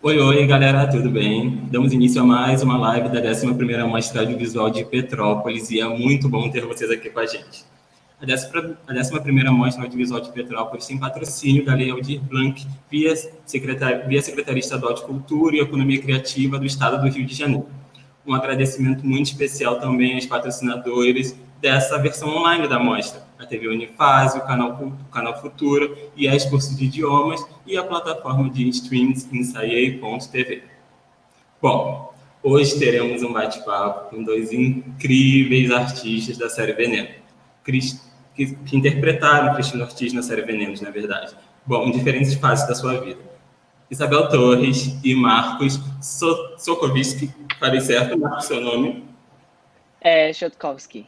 Oi, oi, galera, tudo bem? Damos início a mais uma live da 11ª Mostra Audiovisual de Petrópolis e é muito bom ter vocês aqui com a gente. A 11ª Mostra Audiovisual de Petrópolis tem patrocínio da Lei Aldir Blanc via Secretaria Estadual de Cultura e Economia Criativa do Estado do Rio de Janeiro. Um agradecimento muito especial também aos patrocinadores dessa versão online da mostra, a TV Unifase, o canal Futura e a Curso de Idiomas e a plataforma de streams ensaiei.tv. Bom, hoje teremos um bate-papo com dois incríveis artistas da série Veneno, que interpretaram Cristina Ortiz na série Venenos, na verdade. Bom, em diferentes fases da sua vida. Isabel Torres e Marcos Sokoviski. Falei certo, Marcos, seu nome? Chotkowski.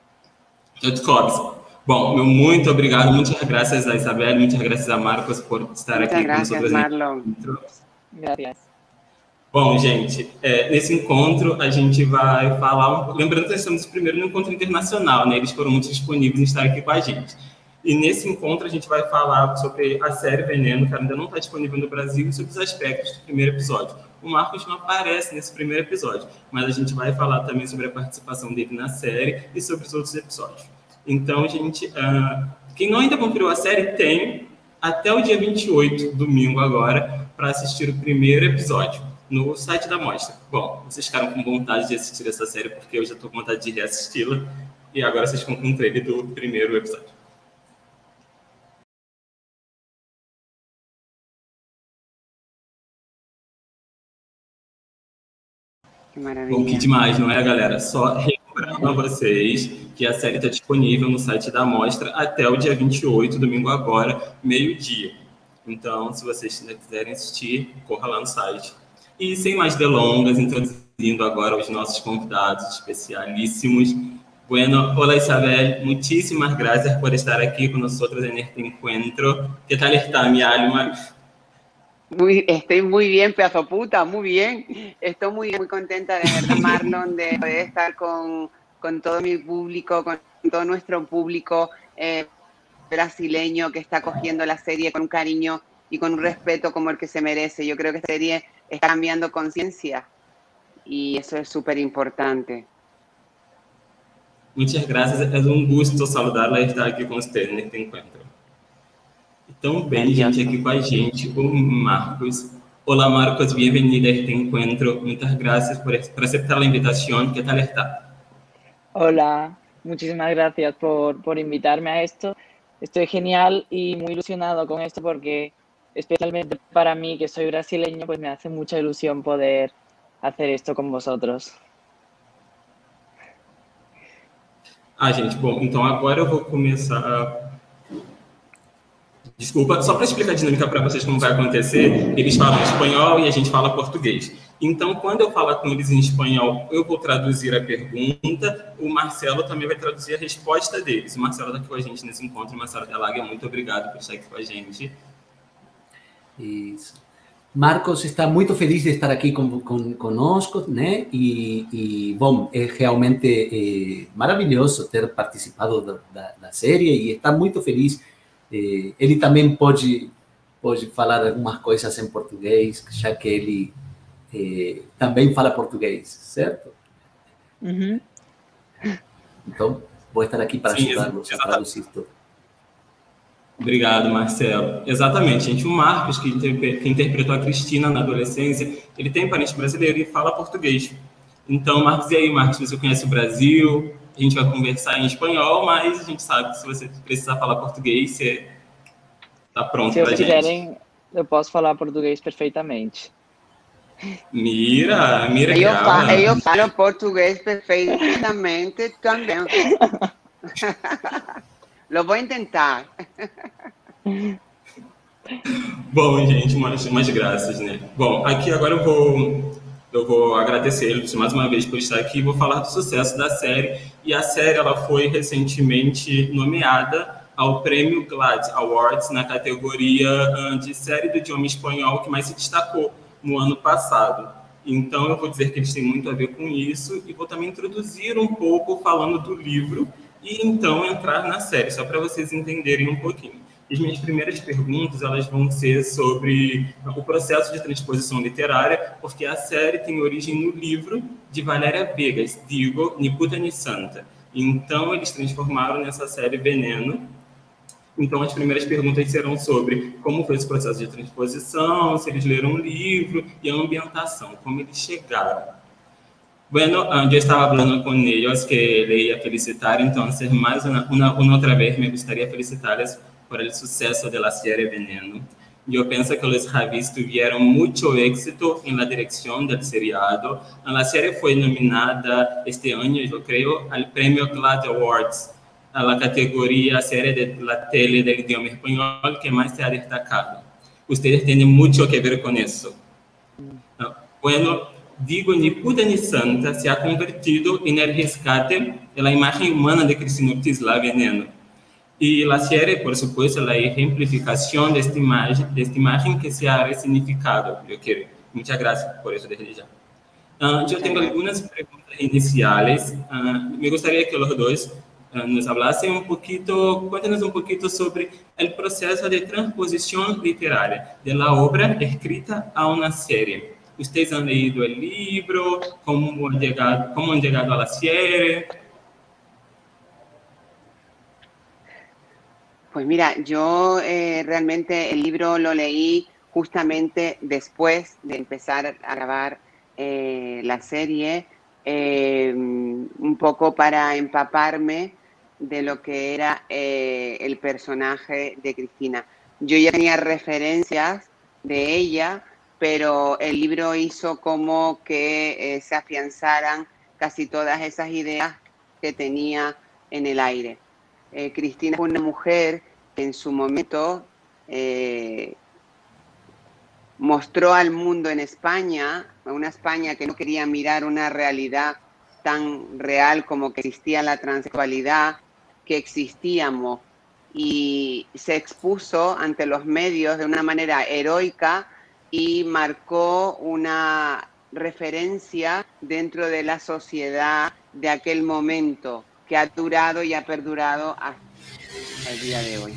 Bom, muito obrigado, muitas graças a Isabel, muitas graças a Marcos por estar aqui com nós. Muchas gracias, Marlon. Gracias. Bom, gente, nesse encontro a gente vai falar... Lembrando que nós estamos primeiro no encontro internacional, né? Eles foram muito disponíveis em estar aqui com a gente. E nesse encontro a gente vai falar sobre a série Veneno, que ainda não está disponível no Brasil, e sobre os aspectos do primeiro episódio. O Marcos não aparece nesse primeiro episódio, mas a gente vai falar também sobre a participação dele na série e sobre os outros episódios. Então, gente, quem não ainda conferiu a série tem até o dia 28, domingo agora, para assistir o primeiro episódio no site da Mostra. Bom, vocês ficaram com vontade de assistir essa série, porque eu já estou com vontade de reassisti-la, e agora vocês ficam com um trailer do primeiro episódio. Maravilha. Bom, que demais, não é, galera? Só lembrando a vocês que a série está disponível no site da Mostra até o dia 28, domingo agora, meio-dia. Então, se vocês ainda quiserem assistir, corra lá no site. E sem mais delongas, introduzindo agora os nossos convidados especialíssimos. Bueno, hola Isabel, muchísimas gracias por estar aquí con nosotros en este encuentro. ¿Qué tal está mi alma? Estoy muy bien, pedazo puta, muy bien. Estoy muy contenta de verdad, Marlon, de poder estar con todo mi público, con todo nuestro público brasileño que está cogiendo la serie con un cariño y con un respeto como el que se merece. Yo creo que esta serie está cambiando conciencia y eso es súper importante. Muchas gracias, es un gusto saludarla y estar aquí con usted en este encuentro. Também, gente, aqui com a gente, o Marcos. Olá, Marcos, bem-vindo a este encuentro. Muchas gracias por aceptar la invitación. ¿Qué tal está? Hola, muchísimas gracias por invitarme a esto. Estoy genial y muy ilusionado con esto porque, especialmente para mí, que soy brasileño, pues me hace mucha ilusión poder hacer esto con vosotros. Gente, bom, então agora eu vou começar... Desculpa, só para explicar a dinâmica para vocês como vai acontecer, eles falam espanhol e a gente fala português. Então, quando eu falar com eles em espanhol, eu vou traduzir a pergunta, o Marcelo também vai traduzir a resposta deles. O Marcelo está aqui com a gente nesse encontro. Marcelo Delague, muito obrigado por estar aqui com a gente. Isso. Marcos está muito feliz de estar aqui conosco, né? E bom, é realmente maravilhoso ter participado da série e está muito feliz. Ele também pode falar algumas coisas em português, já que ele também fala português, certo? Uhum. Então, vou estar aqui para ajudá-los a traduzir tudo. Obrigado, Marcelo. Exatamente, gente. O Marcos, que interpretou a Cristina na adolescência, ele tem parente brasileiro e fala português. Então, Marcos, e aí, Marcos, você conhece o Brasil? A gente vai conversar em espanhol, mas a gente sabe que se você precisar falar português, você está pronto para a gente. Se vocês quiserem, eu posso falar português perfeitamente. Mira, eu falo português perfeitamente também. Lo vou tentar. Bom, gente, umas graças, né? Bom, aqui agora eu vou agradecer mais uma vez por estar aqui e vou falar do sucesso da série. E a série ela foi recentemente nomeada ao Prêmio GLAAD Awards na categoria de série do idioma espanhol que mais se destacou no ano passado. Então, eu vou dizer que eles têm muito a ver com isso e vou também introduzir um pouco falando do livro e então entrar na série, só para vocês entenderem um pouquinho. As minhas primeiras perguntas, elas vão ser sobre o processo de transposição literária, porque a série tem origem no livro de Valéria Vegas, Digo, Ni Puta Ni Santa. Então, eles transformaram nessa série Veneno. Então, as primeiras perguntas serão sobre como foi esse processo de transposição, se eles leram o livro e a ambientação, como eles chegaram. Bueno, yo estaba hablando con ellos que le iba a felicitar, entonces más una otra vez me gustaría felicitarles por el suceso de la serie Veneno. Yo pienso que los Javis tuvieron mucho éxito en la dirección del seriado. La serie fue nominada este año, yo creo, al premio GLAAD Awards, a la categoría serie de la tele del idioma español que más se ha destacado. Ustedes tienen mucho que ver con eso. Bueno, Digo, Ni Puta Ni Santa se ha convertido en el rescate de la imagen humana de Cristina Ortiz, la Veneno. Y la serie, por supuesto, la ejemplificación de esta imagen que se ha resignificado, yo creo. Muchas gracias por eso desde ya. Yo tengo algunas preguntas iniciales. Me gustaría que los dos nos hablasen un poquito, cuéntenos un poquito sobre el proceso de transposición literaria de la obra escrita a una serie. ¿Ustedes han leído el libro? ¿Cómo han llegado a la serie? Pues mira, yo realmente el libro lo leí justamente después de empezar a grabar la serie, un poco para empaparme de lo que era el personaje de Cristina. Yo ya tenía referencias de ella, pero el libro hizo como que se afianzaran casi todas esas ideas que tenía en el aire. Cristina fue una mujer que en su momento mostró al mundo en España, una España que no quería mirar una realidad tan real como que existía la transexualidad, que existíamos, y se expuso ante los medios de una manera heroica y marcó una referencia dentro de la sociedad de aquel momento que ha durado y ha perdurado hasta el día de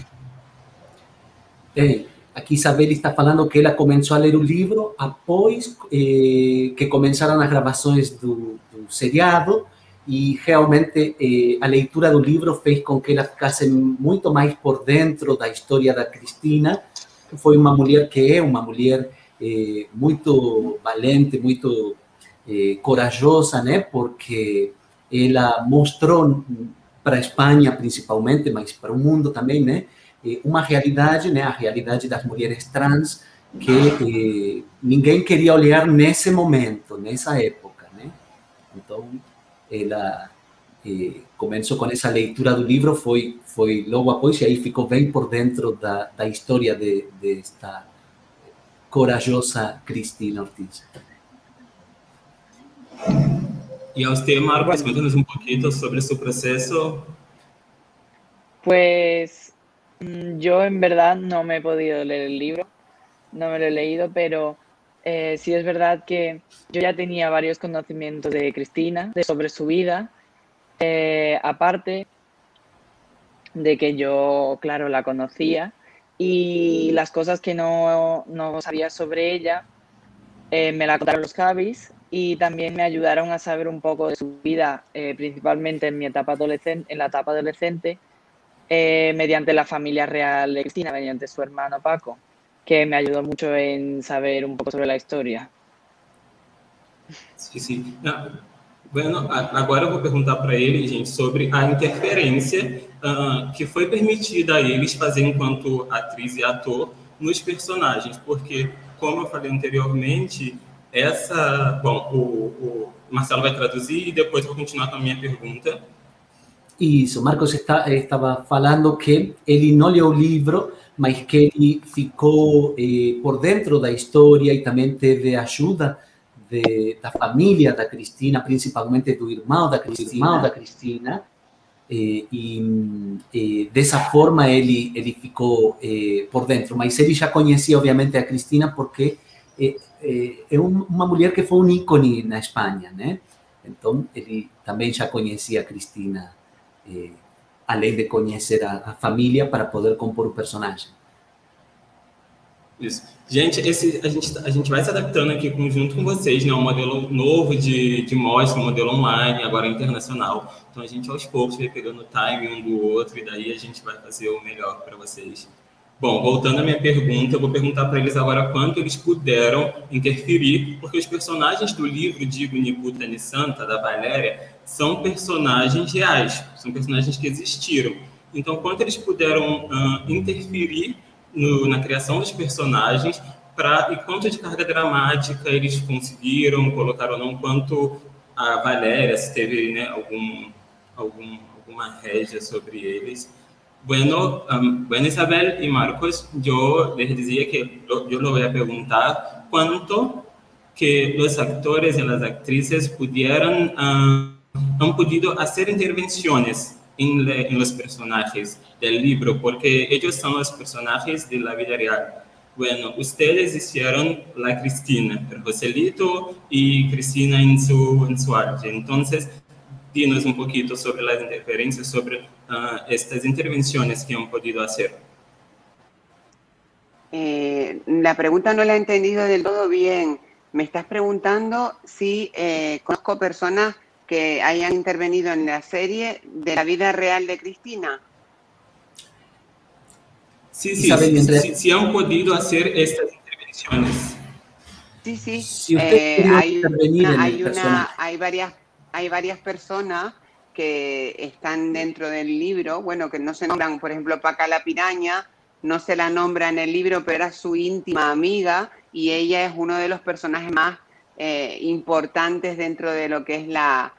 hoy. Aqui Isabel está falando que ela começou a ler o livro após que começaram as gravações do seriado e realmente a leitura do livro fez com que ela ficasse muito mais por dentro da história da Cristina, que foi uma mulher que é uma mulher muito valente, muito corajosa, né? Porque ela mostrou para a Espanha principalmente, mas para o mundo também, né? Uma realidade, né? A realidade das mulheres trans que ninguém queria olhar nesse momento, nessa época, né? Então, ela começou com essa leitura do livro, foi logo após, e aí ficou bem por dentro da história desta corajosa Cristina Ortiz. Y a usted, Marcos, cuéntanos un poquito sobre su proceso. Pues yo en verdad no me he podido leer el libro, no me lo he leído, pero sí es verdad que yo ya tenía varios conocimientos de Cristina, sobre su vida, aparte de que yo, claro, la conocía, y las cosas que no sabía sobre ella me la contaron los Javis y también me ayudaron a saber un poco de su vida, principalmente en mi etapa adolescente, mediante la familia real de Cristina, mediante su hermano Paco, que me ayudó mucho en saber un poco sobre la historia. Sí, sí. Bueno, agora eu vou perguntar para ele, gente, sobre a interferência que foi permitida a eles fazer enquanto atriz e ator nos personagens, porque, como eu falei anteriormente, bom, o Marcelo vai traduzir e depois eu vou continuar com a minha pergunta. Isso, Marcos estava falando que ele não leu o livro, mas que ele ficou por dentro da história e também teve ajuda da família da Cristina, principalmente do irmão da Cristina, e dessa forma ele ficou por dentro. Mas ele já conhecia, obviamente, a Cristina porque é uma mulher que foi um ícone na Espanha, né? Então, ele também já conhecia a Cristina além de conhecer a família, para poder compor o personagem. Isso. Gente, a gente vai se adaptando aqui junto com vocês, né? Um modelo novo de mostra, um modelo online, agora internacional. Então, a gente, aos poucos, vai pegando o time um do outro e daí a gente vai fazer o melhor para vocês. Bom, voltando à minha pergunta, eu vou perguntar para eles agora quanto eles puderam interferir, porque os personagens do livro Digo Niputa Ni Santa, da Valéria, são personagens reais, são personagens que existiram. Então, quanto eles puderam interferir na criação dos personagens e quanto de carga dramática eles conseguiram colocar ou não, quanto a Valéria, se teve, né, alguma rédea sobre eles. Bueno, Isabel y Marcos, yo les decía que yo lo voy a preguntar cuánto que los actores y las actrices han podido hacer intervenciones en los personajes del libro, porque ellos son los personajes de la vida real. Bueno, ustedes hicieron la Cristina, el Joselito y Cristina en su arte. Entonces, dinos un poquito sobre las interferencias, sobre estas intervenciones que han podido hacer. La pregunta no la he entendido del todo bien. Me estás preguntando si conozco personas que hayan intervenido en la serie de la vida real de Cristina. Sí, sí han podido hacer estas intervenciones. Sí, sí. Si hay varias personas que están dentro del libro, bueno, que no se nombran, por ejemplo, Paca la Piraña, no se la nombra en el libro, pero era su íntima amiga y ella es uno de los personajes más importantes dentro de lo que es la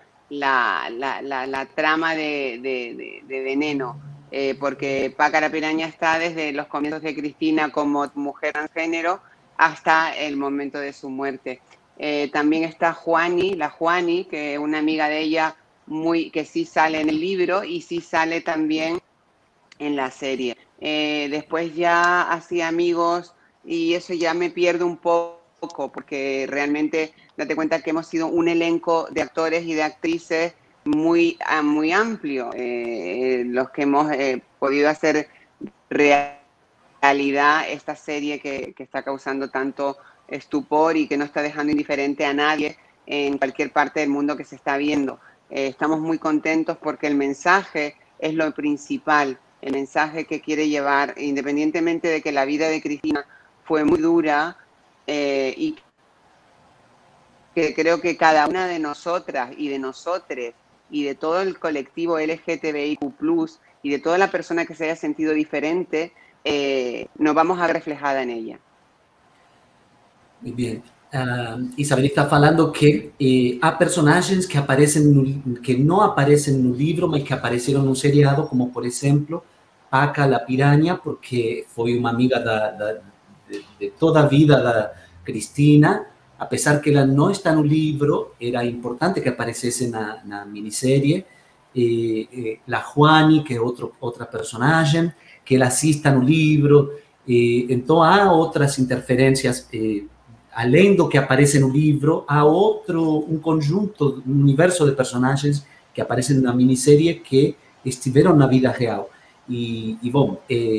trama de Veneno, porque Paca la Piraña está desde los comienzos de Cristina como mujer transgénero hasta el momento de su muerte. También está la Juani, que es una amiga de ella que sí sale en el libro y sí sale también en la serie. Después ya hacía amigos y eso ya me pierdo un poco porque realmente date cuenta que hemos sido un elenco de actores y de actrices muy amplio, los que hemos podido hacer realidad esta serie que está causando tanto estupor y que no está dejando indiferente a nadie en cualquier parte del mundo que se está viendo. Estamos muy contentos porque el mensaje es lo principal, el mensaje que quiere llevar, independientemente de que la vida de Cristina fue muy dura y que creo que cada una de nosotras y de nosotres y de todo el colectivo LGTBIQ+, y de toda la persona que se haya sentido diferente, nos vamos a ver reflejada en ella. Muy bien. Isabel está falando que há personagens que não aparecem no livro, mas que apareceram no seriado, como, por exemplo, Paca la Piraña, porque foi uma amiga de toda a vida da Cristina. Apesar que ela não está no livro, era importante que aparecesse na minissérie. La Juani, que é outra personagem, que ela sim está no livro. Então, há outras interferências. Além do que aparece no livro, há conjunto, um universo de personagens que aparecem na minissérie que estiveram na vida real. Bom,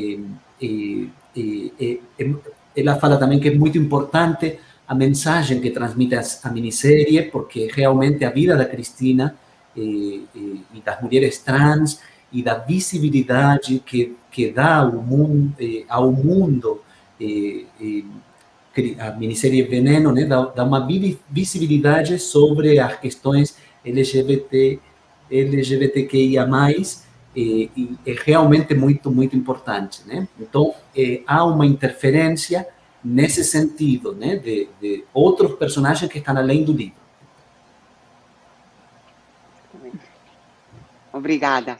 ela fala também que é muito importante a mensagem que transmite a minissérie, porque realmente a vida da Cristina e das mulheres trans e da visibilidade que dá ao mundo a minissérie Veneno, né, dá uma visibilidade sobre as questões LGBTQIA+, e é realmente muito, muito importante, né? Então, há uma interferência nesse sentido, né, de outros personagens que estão além do livro. Obrigada.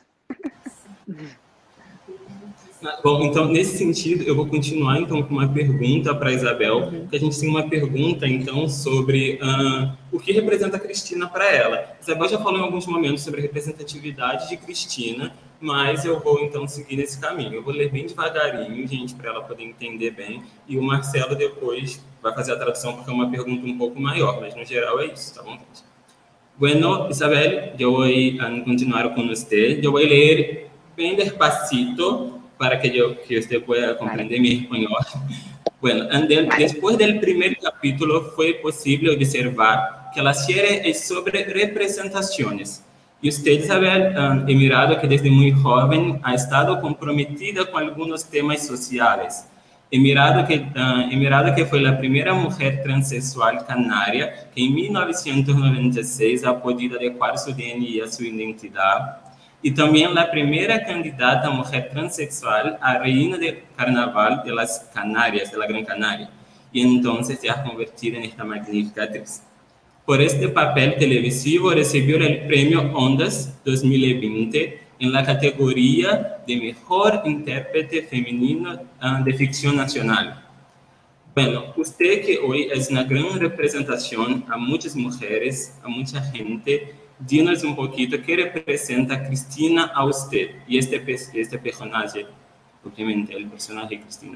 Bom, então, nesse sentido, eu vou continuar, então, com uma pergunta para a Isabel, que a gente tem uma pergunta, então, sobre o que representa a Cristina para ela. Isabel já falou em alguns momentos sobre a representatividade de Cristina, mas eu vou, então, seguir nesse caminho. Eu vou ler bem devagarinho, gente, para ela poder entender bem, e o Marcelo depois vai fazer a tradução, porque é uma pergunta um pouco maior, mas, no geral, é isso, tá bom, gente? Bueno, Isabel, yo voy a continuar con usted. Yo voy a leer bem despacito para que usted pueda comprender mi español. Bueno, después del primer capítulo fue posible observar que la serie es sobre representaciones. Y usted he mirado que desde muy joven ha estado comprometida con algunos temas sociales. He mirado que fue la primera mujer transexual canaria que en 1996 ha podido adecuar su DNI a su identidad. Y también la primera candidata mujer transexual a reina de carnaval de las Canarias, de la Gran Canaria. Y entonces se ha convertido en esta magnífica actriz. Por este papel televisivo recibió el premio Ondas 2020 en la categoría de Mejor Intérprete Femenino de Ficción Nacional. Bueno, usted que hoy es una gran representación a muchas mujeres, a mucha gente, dinos un poquito qué representa Cristina a usted y este personaje, obviamente, el personaje de Cristina.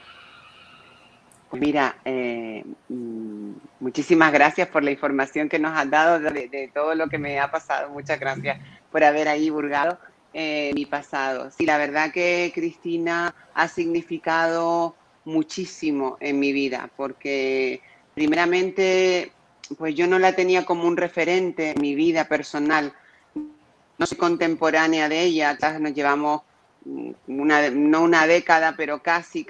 Pues mira, muchísimas gracias por la información que nos has dado de todo lo que me ha pasado. Muchas gracias por haber ahí divulgado mi pasado. Sí, la verdad que Cristina ha significado muchísimo en mi vida, porque primeramente, pues yo no la tenía como un referente en mi vida personal. No soy contemporánea de ella, ya nos llevamos no una década, pero casi.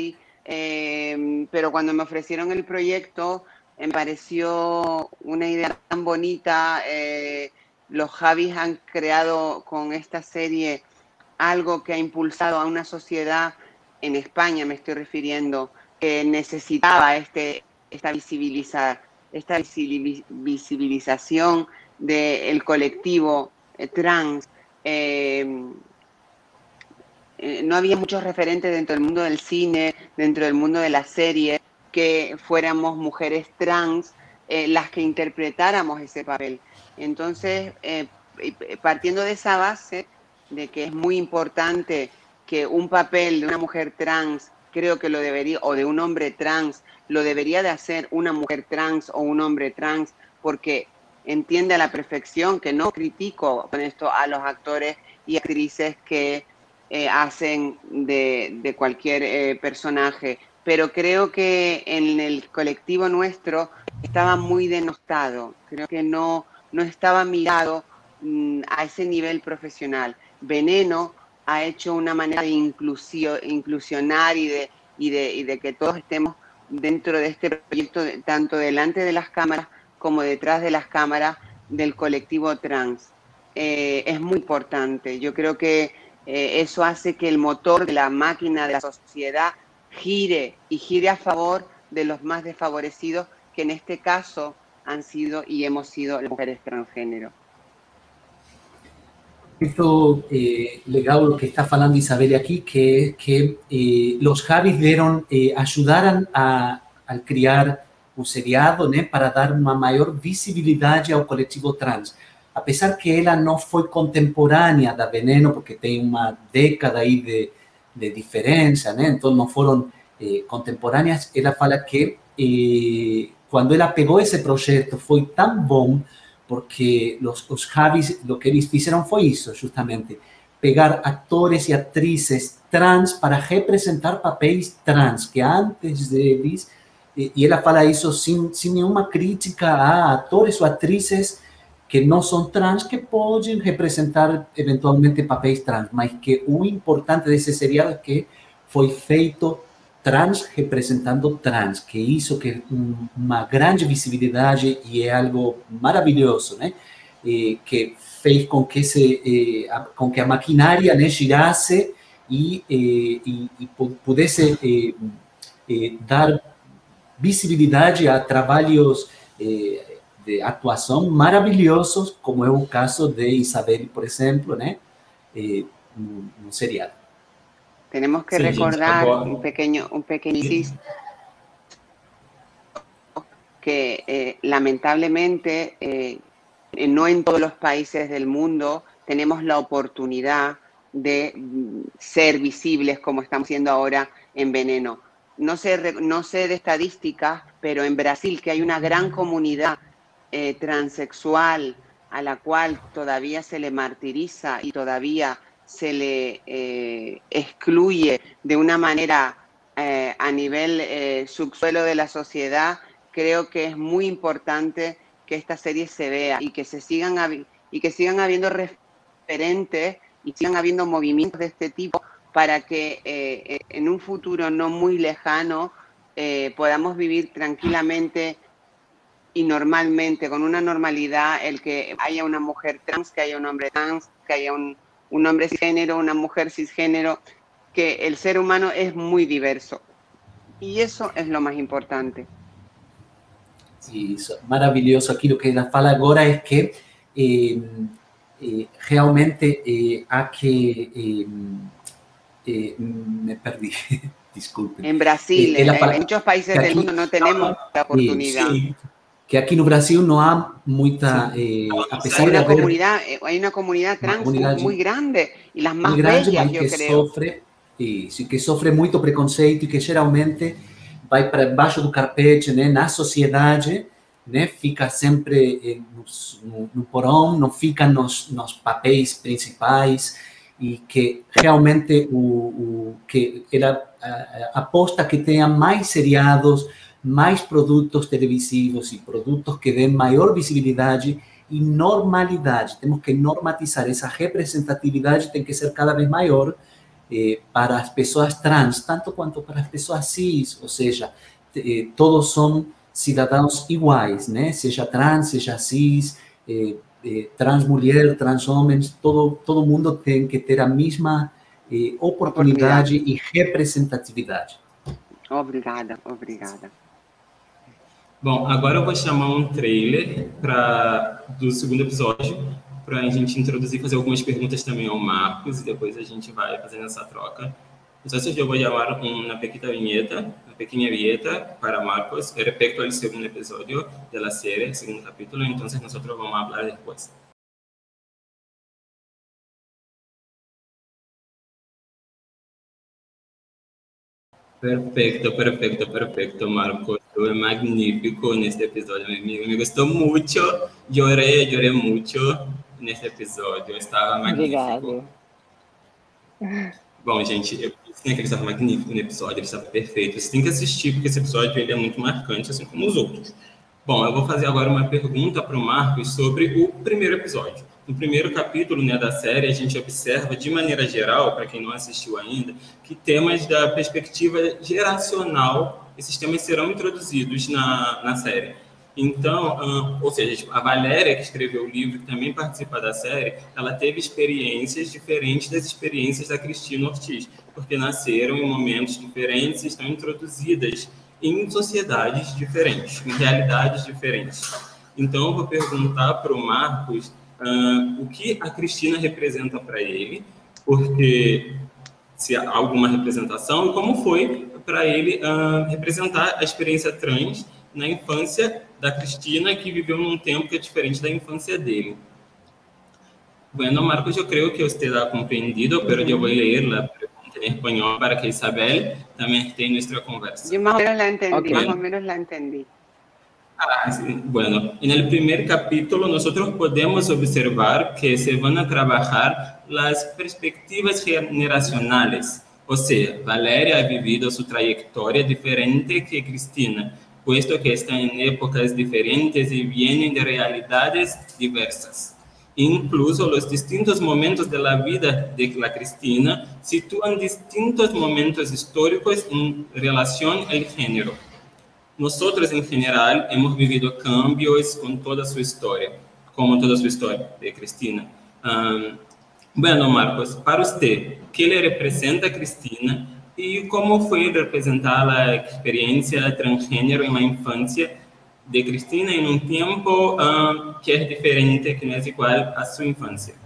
Pero cuando me ofrecieron el proyecto, me pareció una idea tan bonita. Los Javis han creado con esta serie algo que ha impulsado a una sociedad, en España me estoy refiriendo, que necesitaba esta visibilización del colectivo trans. No había muchos referentes dentro del mundo del cine, dentro del mundo de la serie, que fuéramos mujeres trans las que interpretáramos ese papel. Entonces, partiendo de esa base, de que es muy importante que un papel de una mujer trans, creo que lo debería, o de un hombre trans, lo debería de hacer una mujer trans o un hombre trans, porque entiende a la perfección que no critico con esto a los actores y actrices que hacen de cualquier personaje, pero creo que en el colectivo nuestro estaba muy denostado, creo que no estaba mirado a ese nivel profesional. Veneno ha hecho una manera de inclusionar y de que todos estemos dentro de este proyecto, tanto delante de las cámaras como detrás de las cámaras del colectivo trans. Es muy importante. Yo creo que eso hace que el motor de la máquina de la sociedad gire y gire a favor de los más desfavorecidos, que en este caso han sido y hemos sido las mujeres transgénero. Esto legal lo que está falando Isabel aquí, que los Javis ayudaran al criar un seriado, né, para dar uma maior visibilidade ao coletivo trans. Apesar que ela não foi contemporânea da Veneno, porque tem uma década aí de diferença, né, então não foram contemporâneas, ela fala que quando ela pegou esse projeto foi tão bom, porque os Javis, lo que eles fizeram foi isso, justamente, pegar atores e atrizes trans para representar papéis trans, que antes deles, e ela fala isso sem nenhuma crítica a atores ou atrizes que não são trans, que podem representar eventualmente papéis trans, mas que o importante desse seriado é que foi feito trans representando trans, que isso que uma grande visibilidade e é algo maravilhoso, né? Que fez com que a maquinária, né, girasse e pudesse dar visibilidade a trabalhos de atuação maravilhosos, como é o caso de Isabel, por exemplo, né? No seriado. Tenemos que recordar un pequeño inciso, que lamentablemente no en todos los países del mundo tenemos la oportunidad de ser visibles como estamos siendo ahora en Veneno. No sé de estadísticas, pero en Brasil, que hay una gran comunidad transexual a la cual todavía se le martiriza y todavía se le excluye de una manera a nivel subsuelo de la sociedad, creo que es muy importante que esta serie se vea y que sigan habiendo referentes y sigan habiendo movimientos de este tipo para que en un futuro no muy lejano podamos vivir tranquilamente y normalmente, con una normalidad, el que haya una mujer trans, que haya un hombre trans, que haya un hombre cisgénero, una mujer cisgénero, que el ser humano es muy diverso. Y eso es lo más importante. Isso, maravilhoso. Aquilo que ela fala agora é que realmente há que... me perdí, disculpen. En Brasil, en muchos países del mundo no tenemos la oportunidad. Que aqui no Brasil não há muita... apesar de haber... Hay una comunidad trans muy grande y las más grande, bellas, yo creo. Que sofre muito preconceito e que geralmente vai para baixo do carpete, né, na sociedade, né, fica sempre no porão, não fica nos papéis principais, e que realmente que ela aposta que tenha mais seriados, mais produtos televisivos e produtos que dêem maior visibilidade e normalidade. Temos que normatizar essa representatividade, tem que ser cada vez maior para as pessoas trans, tanto quanto para as pessoas cis, ou seja, todos são cidadãos iguais, né? Seja trans, seja cis, trans mulher, trans homens, todo mundo tem que ter a mesma oportunidade e representatividade. Obrigada, obrigada. Bom, agora eu vou chamar um trailer do segundo episódio, para a gente introduzir e fazer algumas perguntas também ao Marcos, e depois a gente vai fazendo essa troca. Entonces yo voy a llamar una pequeña viñeta para Marcos respecto al segundo episodio de la serie, el segundo capítulo, entonces nosotros vamos a hablar después. Perfecto, Marcos. Fue magnífico en este episodio. Me gustó mucho, lloré mucho en este episodio. Estava magnífico. Obrigado. Bom, gente, eu disse que ele estava magnífico no episódio, ele estava perfeito. Você tem que assistir, porque esse episódio ele é muito marcante, assim como os outros. Bom, eu vou fazer agora uma pergunta para o Marcos sobre o primeiro episódio. No primeiro capítulo, né, da série, a gente observa, de maneira geral, para quem não assistiu ainda, que temas da perspectiva geracional, esses temas serão introduzidos na série. Então, ou seja, a Valéria, que escreveu o livro e também participa da série, ela teve experiências diferentes das experiências da Cristina Ortiz, porque nasceram em momentos diferentes e estão introduzidas em sociedades diferentes, em realidades diferentes. Então, eu vou perguntar para o Marcos o que a Cristina representa para ele, porque se há alguma representação, e como foi para ele representar a experiência trans na infância da Cristina, que viveu num tempo que é diferente da infância dele. Bueno, Marcos, yo creo que usted ha comprendido, pero yo voy a leer la pregunta en español para que Isabel también esté en nuestra conversa. Yo más o menos la entendí, Okay. más o menos la entendí. Sí. Bueno, en el primer capítulo nosotros podemos observar que se van a trabajar las perspectivas generacionales. O sea, Valeria ha vivido su trayectoria diferente que Cristina, puesto que están en épocas diferentes y vienen de realidades diversas. Incluso los distintos momentos de la vida de la Cristina sitúan distintos momentos históricos en relación al género. Nosotros, en general, hemos vivido cambios con toda su historia, como toda su historia de Cristina. Bueno, Marcos, para usted, ¿qué le representa a Cristina y cómo fue representar la experiencia transgénero en la infancia de Cristina en un tiempo que es diferente, que no es igual a su infancia?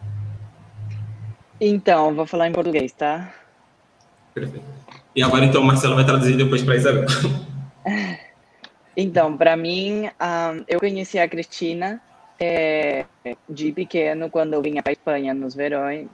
Então, vou falar em português, tá? Perfeito. E agora, então, o Marcelo vai traduzir depois para a Isabel. Então, para mim, eu conheci a Cristina de pequeno, quando eu vinha para a Espanha nos verões,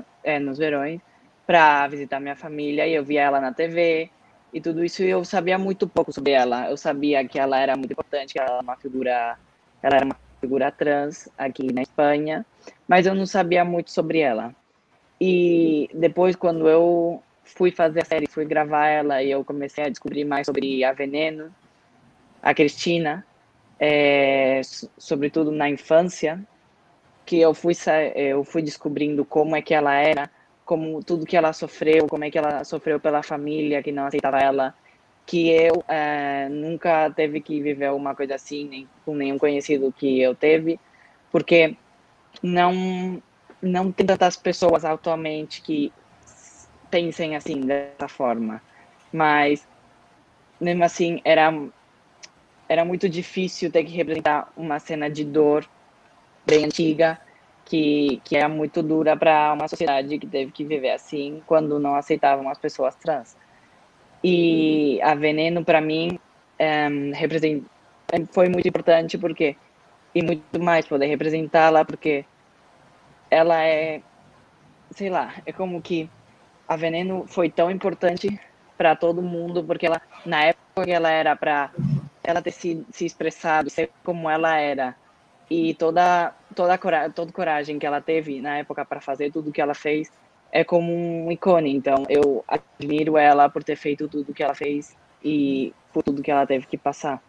para visitar minha família, e eu via ela na TV, e tudo isso eu sabia muito pouco sobre ela. Eu sabia que ela era muito importante, que ela era uma figura trans aqui na Espanha, mas eu não sabia muito sobre ela. E depois, quando eu fui fazer a série, fui gravar ela e eu comecei a descobrir mais sobre a Veneno, a Cristina, sobretudo na infância, que eu fui descobrindo como é que ela era, como tudo que ela sofreu, como é que ela sofreu pela família que não aceitava ela, que eu nunca teve que viver uma coisa assim, nem com nenhum conhecido que eu teve, porque não tem tantas pessoas atualmente que pensem assim, dessa forma. Mas, mesmo assim, era muito difícil ter que representar uma cena de dor bem antiga, que é muito dura para uma sociedade que teve que viver assim quando não aceitavam as pessoas trans. E a Veneno, para mim, foi muito importante porque, e muito mais poder representá-la, porque ela sei lá, é como que a Veneno foi tão importante para todo mundo, porque ela, na época que ela era para ela ter se expressado, ser como ela era, e toda coragem que ela teve na época para fazer tudo que ela fez, é como um ícone. Então, eu admiro ela por ter feito tudo que ela fez e por tudo que ela teve que passar.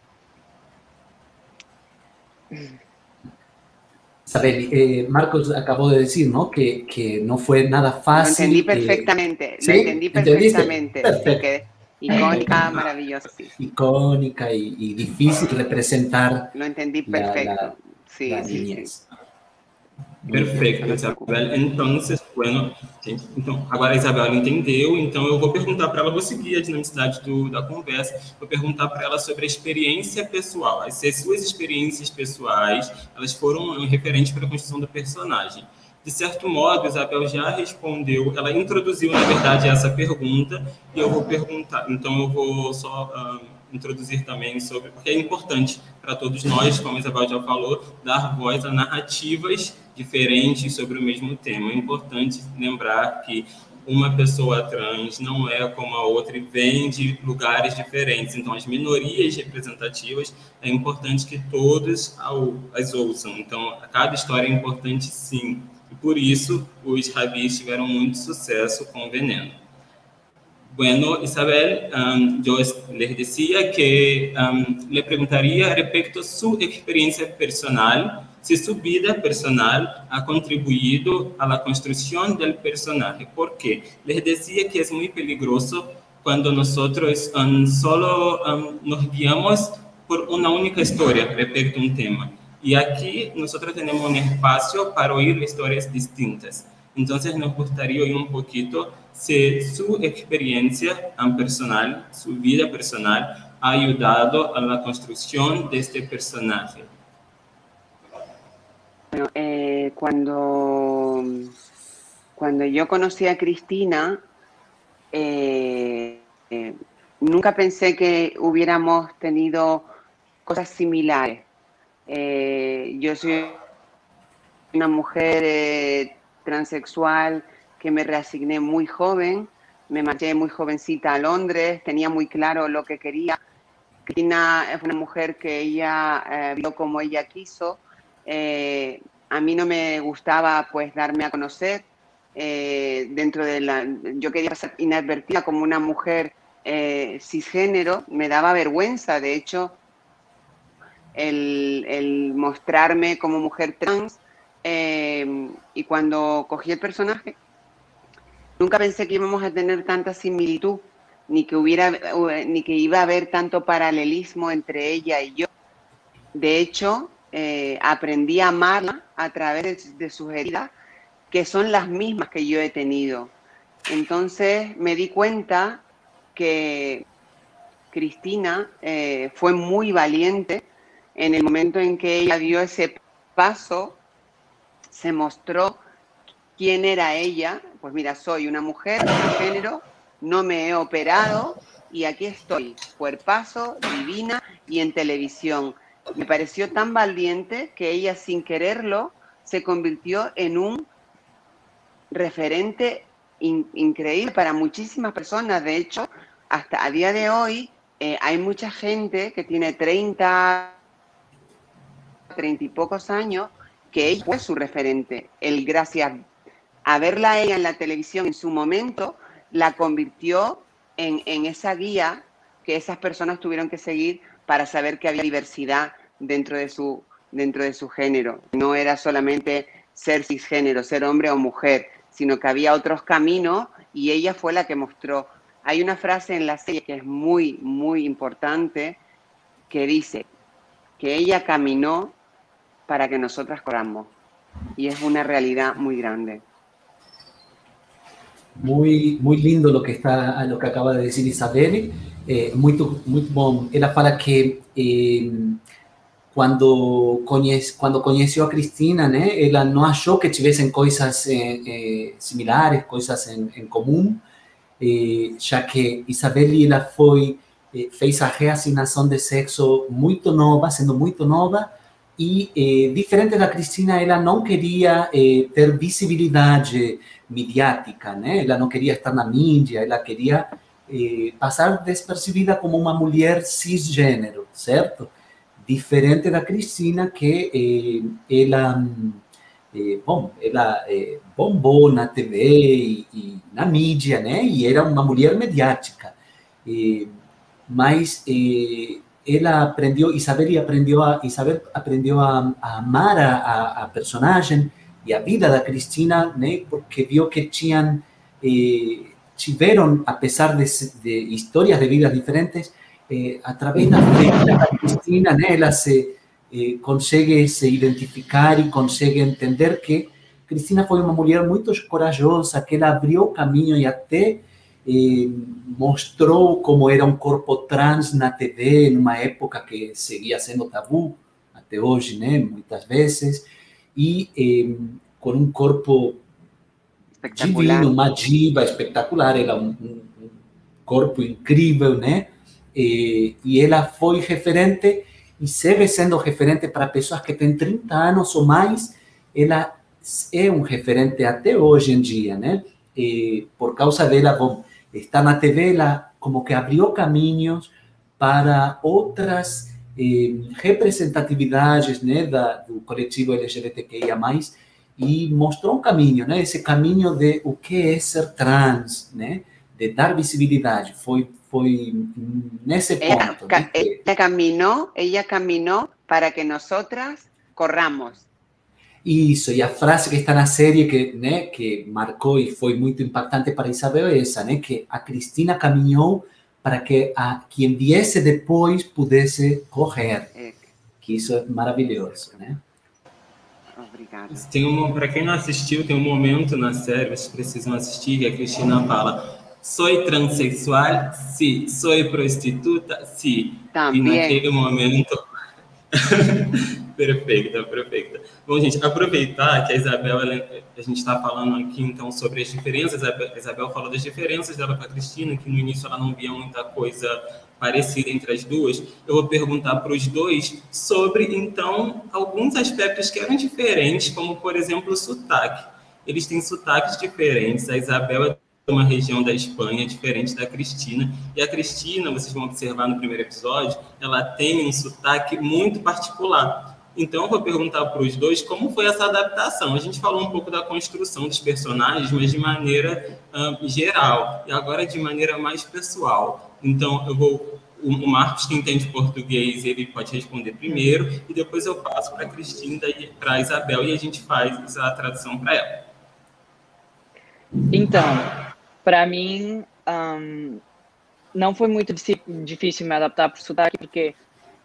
Isabel, Marcos acabó de decir, ¿no? Que no fue nada fácil. Lo entendí perfectamente, ¿sí? perfectamente. Perfecto. Que icónica, maravillosa, sí. Icónica y difícil representar. Lo entendí perfecto. La niñez. Perfeito, Isabel. Então, bueno, gente, então, agora a Isabel entendeu, então eu vou perguntar para ela, vou seguir a dinamicidade da conversa, vou perguntar para ela sobre a experiência pessoal, se as suas experiências pessoais, elas foram referentes para a construção do personagem. De certo modo, Isabel já respondeu, ela introduziu, na verdade, essa pergunta, e eu vou perguntar, então eu vou só introduzir também sobre, porque é importante para todos nós, como a Isabel já falou, dar voz a narrativas diferentes sobre o mesmo tema. É importante lembrar que uma pessoa trans não é como a outra e vem de lugares diferentes. Então, as minorias representativas, é importante que todos as ouçam. Então, cada história é importante, sim. E por isso, os rabis tiveram muito sucesso com o Veneno. Bueno, Isabel, yo les decía que le preguntaría respecto a su experiencia personal, si su vida personal ha contribuido a la construcción del personaje. ¿Por qué? Les decía que es muy peligroso cuando nosotros solo nos guiamos por una única historia respecto a un tema. Y aquí nosotros tenemos un espacio para oír historias distintas. Entonces nos gustaría oír un poquito si su experiencia personal, su vida personal, ha ayudado a la construcción de este personaje. Bueno, cuando yo conocí a Cristina, nunca pensé que hubiéramos tenido cosas similares. Yo soy una mujer transexual que me reasigné muy joven, me marché muy jovencita a Londres, tenía muy claro lo que quería. Cristina es una mujer que ella vio como ella quiso. A mí no me gustaba pues darme a conocer dentro de yo quería pasar inadvertida como una mujer cisgénero, me daba vergüenza, de hecho, el mostrarme como mujer trans. Y cuando cogí el personaje, nunca pensé que íbamos a tener tanta similitud, ni que iba a haber tanto paralelismo entre ella y yo. De hecho, aprendí a amarla a través de sus heridas, que son las mismas que yo he tenido. Entonces me di cuenta que Cristina fue muy valiente en el momento en que ella dio ese paso, se mostró quién era ella. Pues mira, soy una mujer de género, no me he operado y aquí estoy, cuerpazo, divina y en televisión. Me pareció tan valiente que ella, sin quererlo, se convirtió en un referente increíble para muchísimas personas. De hecho, hasta a día de hoy hay mucha gente que tiene 30 y pocos años que ella fue su referente. Él, gracias a verla a ella en la televisión en su momento, la convirtió en esa guía que esas personas tuvieron que seguir para saber que había diversidad dentro de su género. No era solamente ser cisgénero, ser hombre o mujer, sino que había otros caminos y ella fue la que mostró. Hay una frase en la serie que es muy, muy importante que dice que ella caminó para que nosotras corramos. Y es una realidad muy grande. Muy, muy lindo lo que acaba de decir Isabelle. Muito bom. Ela fala que quando conheceu a Cristina, né, ela não achou que tivessem coisas similares, coisas em comum, já que Isabelle ela fez a reassignação de sexo muito nova, sendo muito nova, e diferente da Cristina, ela não queria ter visibilidade midiática, né? Ela não queria estar na mídia, ela queria passar despercebida como uma mulher cisgênero, certo? Diferente da Cristina, que ela bombou na TV e na mídia, né? E era uma mulher mediática. Mas ela aprendeu, Isabel aprendeu a amar a personagem e a vida da Cristina, né? Porque viu que tiveram, apesar de histórias de vidas diferentes, através da figura da Cristina, né? Ela consegue se identificar e consegue entender que Cristina foi uma mulher muito corajosa, que ela abriu o caminho e até mostrou como era um corpo trans na TV, numa época que seguia sendo tabu, até hoje, né? Muitas vezes, e com um corpo divino, uma diva espetacular, era um corpo incrível, né? E ela foi referente e segue sendo referente para pessoas que têm 30 anos ou mais. Ela é um referente até hoje em dia, né? Por causa dela, bom, está na TV, ela como que abriu caminhos para outras representatividades, né, do coletivo LGBTQIA+, e mostrou um caminho, né? Esse caminho de o que é ser trans, né? De dar visibilidade. Foi nesse ponto. Ella caminó para que nosotras corramos. Isso, e a frase que está na série que marcou e foi muito impactante para Isabel é essa, né? Que a Cristina caminhou para que quem viesse depois pudesse correr. Que isso é maravilhoso, né? Obrigada. Para quem não assistiu, tem um momento na série, vocês precisam assistir, que a Cristina fala: "Soy transexual? Sí. Soy prostituta? Sí." Também. E naquele momento... Perfeita. Bom, gente, aproveitar que a Isabel, a gente está falando aqui, então, sobre as diferenças. A Isabel falou das diferenças dela com a Cristina, que no início ela não via muita coisa parecida entre as duas. Eu vou perguntar para os dois sobre, então, alguns aspectos que eram diferentes, como, por exemplo, o sotaque. Eles têm sotaques diferentes. A Isabel é uma região da Espanha diferente da Cristina, e a Cristina, vocês vão observar no primeiro episódio, ela tem um sotaque muito particular. Então, eu vou perguntar para os dois como foi essa adaptação. A gente falou um pouco da construção dos personagens, mas de maneira geral, e agora de maneira mais pessoal. Então, o Marcos, que entende português, ele pode responder primeiro, e depois eu passo para a Cristina e para a Isabel, e a gente faz a tradução para ela. Então, para mim, não foi muito difícil me adaptar para o sotaque, porque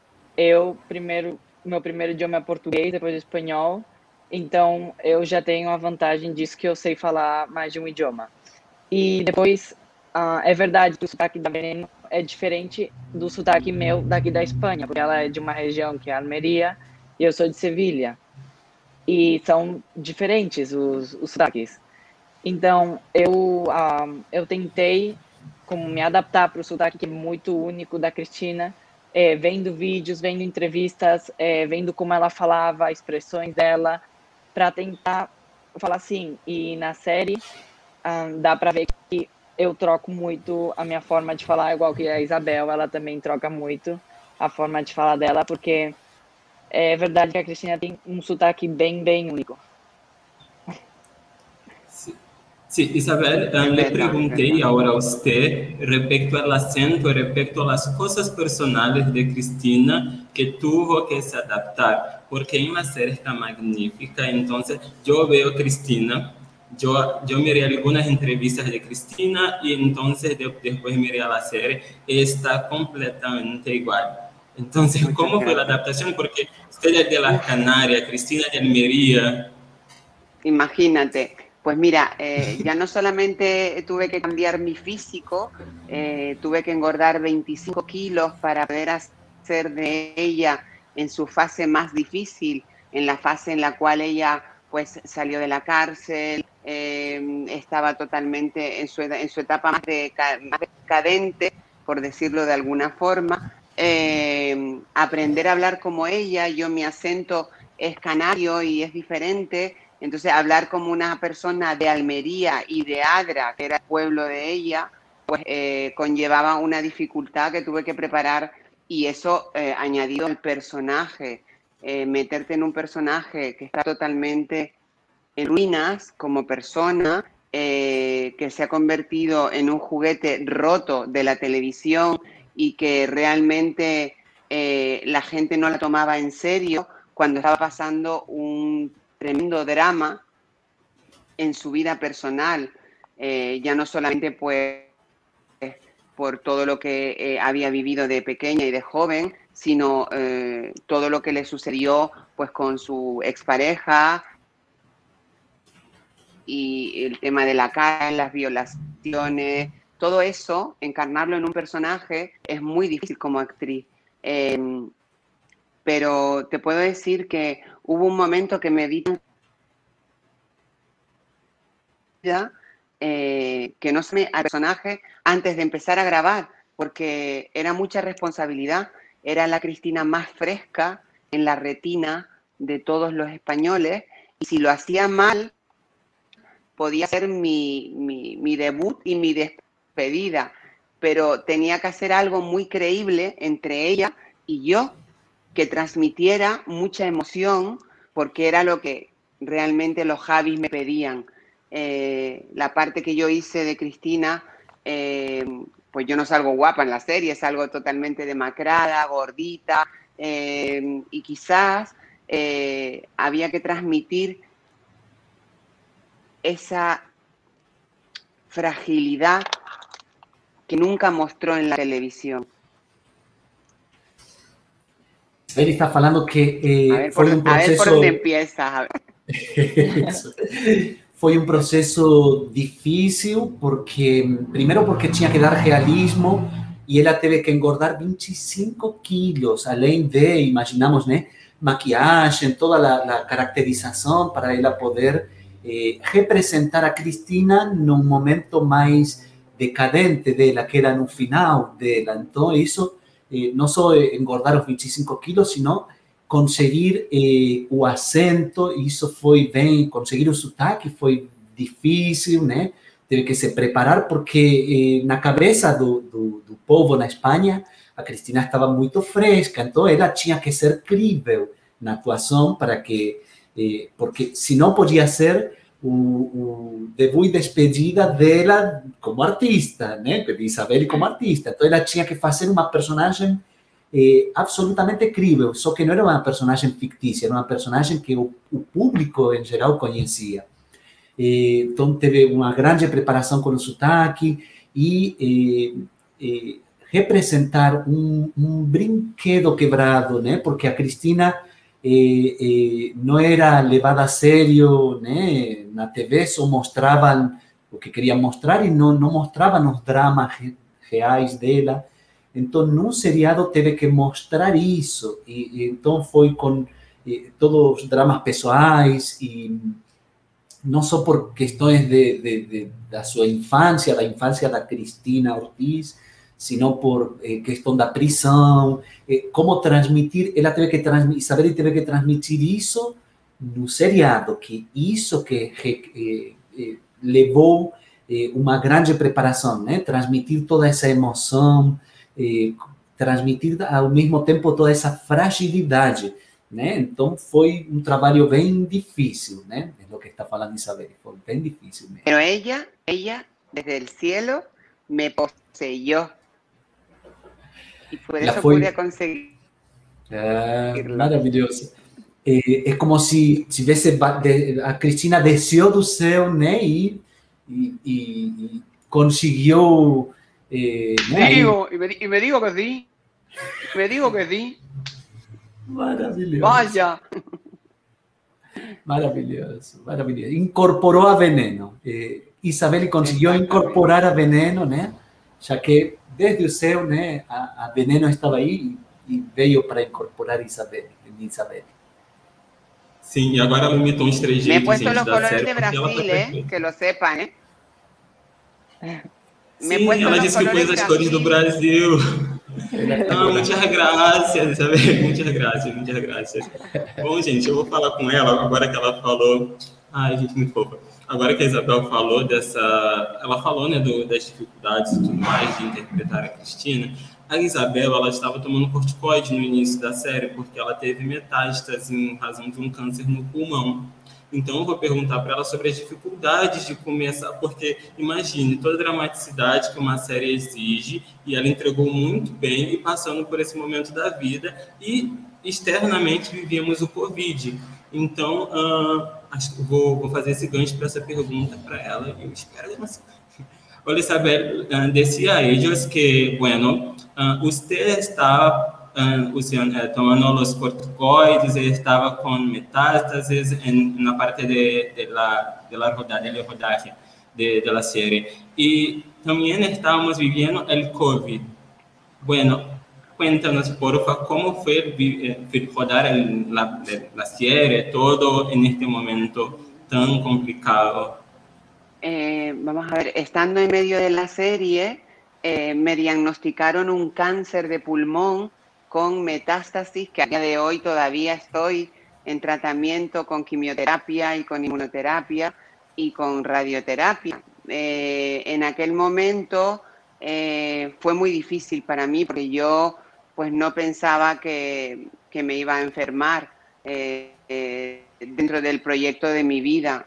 meu primeiro idioma é português, depois espanhol, então eu já tenho a vantagem disso, que eu sei falar mais de um idioma. E depois, é verdade que o sotaque da Veneno é diferente do sotaque meu daqui da Espanha, porque ela é de uma região que é Almeria, e eu sou de Sevilha. E são diferentes os sotaques. Então, eu tentei como me adaptar para o sotaque, que é muito único da Cristina, vendo vídeos, vendo entrevistas, vendo como ela falava, expressões dela, para tentar falar assim. E na série, dá para ver que eu troco muito a minha forma de falar, igual que a Isabel, ela também troca muito a forma de falar dela, porque é verdade que a Cristina tem um sotaque bem, bem único. Sí, Isabel, le pregunté ahora a usted respecto al acento, respecto a las cosas personales de Cristina que tuvo que se adaptar, porque en la serie está magnífica. Entonces, yo veo a Cristina, yo miré algunas entrevistas de Cristina y entonces después miré a la serie, está completamente igual. Entonces, ¿cómo fue la adaptación? Porque usted es de las Canarias, Cristina de Almería. Imagínate. Pues mira, ya no solamente tuve que cambiar mi físico, tuve que engordar 25 kilos para poder hacer de ella en su fase más difícil, en la fase en la cual ella pues salió de la cárcel, estaba totalmente en su etapa más decadente, por decirlo de alguna forma. Aprender a hablar como ella, mi acento es canario y es diferente. Entonces, hablar como una persona de Almería y de Adra, que era el pueblo de ella, pues conllevaba una dificultad que tuve que preparar, y eso añadido al personaje, meterte en un personaje que está totalmente en ruinas como persona, que se ha convertido en un juguete roto de la televisión y que realmente la gente no la tomaba en serio cuando estaba pasando un tremendo drama en su vida personal, ya no solamente pues por todo lo que había vivido de pequeña y de joven, sino todo lo que le sucedió pues con su expareja y el tema de la cárcel, las violaciones, todo eso, encarnarlo en un personaje es muy difícil como actriz. Pero te puedo decir que hubo un momento que me vi que no se me al personaje antes de empezar a grabar, porque era mucha responsabilidad. Era la Cristina más fresca en la retina de todos los españoles, y si lo hacía mal, podía ser mi debut y mi despedida, pero tenía que hacer algo muy creíble entre ella y yo, que transmitiera mucha emoción, porque era lo que realmente los Javis me pedían. La parte que yo hice de Cristina, pues yo no salgo guapa en la serie, salgo totalmente demacrada, gordita, y quizás había que transmitir esa fragilidad que nunca mostró en la televisión. Él está hablando que fue un proceso... A ver por dónde empiezas. A ver. Foi um processo difícil, primeiro porque tinha que dar realismo e ela teve que engordar 25 quilos, além de, imaginamos, né, maquiagem, toda a caracterização para ela poder representar a Cristina num momento mais decadente dela, que era no final dela. Então, isso, não só engordar os 25 quilos, sino conseguir o acento, isso foi bem, conseguir o sotaque foi difícil, né? Teve que se preparar, porque na cabeça do povo na Espanha, a Cristina estava muito fresca, então ela tinha que ser crível na atuação, para que, porque senão podia ser o debut e despedida dela como artista, né? De Isabel como artista. Então ela tinha que fazer uma personagem absolutamente crível, só que não era uma personagem fictícia, era uma personagem que o público em geral conhecia. Então teve uma grande preparação com o sotaque e representar um brinquedo quebrado, né? Porque a Cristina não era levada a sério, né? Na TV só mostravam o que queriam mostrar e não mostravam os dramas reais dela. Então, num seriado teve que mostrar isso, e então foi com todos os dramas pessoais, e não só por questões da sua infância, da infância da Cristina Ortiz, sino por questão da prisão, como transmitir, Isabel teve que transmitir isso no seriado, que isso que levou uma grande preparação, né? Transmitir toda essa emoção, transmitir ao mesmo tempo toda essa fragilidade né? Então foi um trabalho bem difícil, né? É o que está falando Isabel, foi bem difícil mesmo. Pero ella desde el cielo me poseyó y por Ela eso foi pude conseguirlo. maravilhoso. É como se tivesse a Cristina desceu do céu, né? E conseguiu, né? Digo, y me digo que sí, me digo que sí. Maravilhoso. Vaya. Maravilhoso, maravilhoso. Incorporou a Veneno. Isabel conseguiu incorporar a Veneno, né? Já que desde o céu, né, a Veneno estava aí e veio para incorporar Isabel. Sim, e agora ela imitou uns trejeitos, Me he puesto gente, los da colores série, de porque ela tá Brasil, perfeita. que lo sepan, Me he Sim, puesto ela los disse que pôs colores as cores do Brasil. Muitas graças, Isabel, muitas graças. Bom, gente, eu vou falar com ela, agora que ela falou... Ai, gente, muito fofa. Agora que a Isabel falou dessa... Ela falou, né, das dificuldades e tudo mais de interpretar a Cristina. A Isabel, ela estava tomando corticoide no início da série, porque ela teve metástase em razão de um câncer no pulmão. Então, eu vou perguntar para ela sobre as dificuldades de começar, porque imagine toda a dramaticidade que uma série exige, e ela entregou muito bem, e passando por esse momento da vida, e externamente vivíamos o Covid. Então, acho que vou fazer esse gancho para essa pergunta para ela, e eu espero que não se... Hola Isabel, decía a ellos que, bueno, usted estaba tomando los corticoides, estaba con metástasis en la parte de la rodaje de la serie. Y también estábamos viviendo el COVID. Bueno, cuéntanos, por favor, cómo fue rodar la serie, todo en este momento tan complicado. Vamos a ver, estando en medio de la serie, me diagnosticaron un cáncer de pulmón con metástasis, que a día de hoy todavía estoy en tratamiento con quimioterapia y con inmunoterapia y con radioterapia. En aquel momento fue muy difícil para mí, porque yo pues no pensaba que me iba a enfermar dentro del proyecto de mi vida.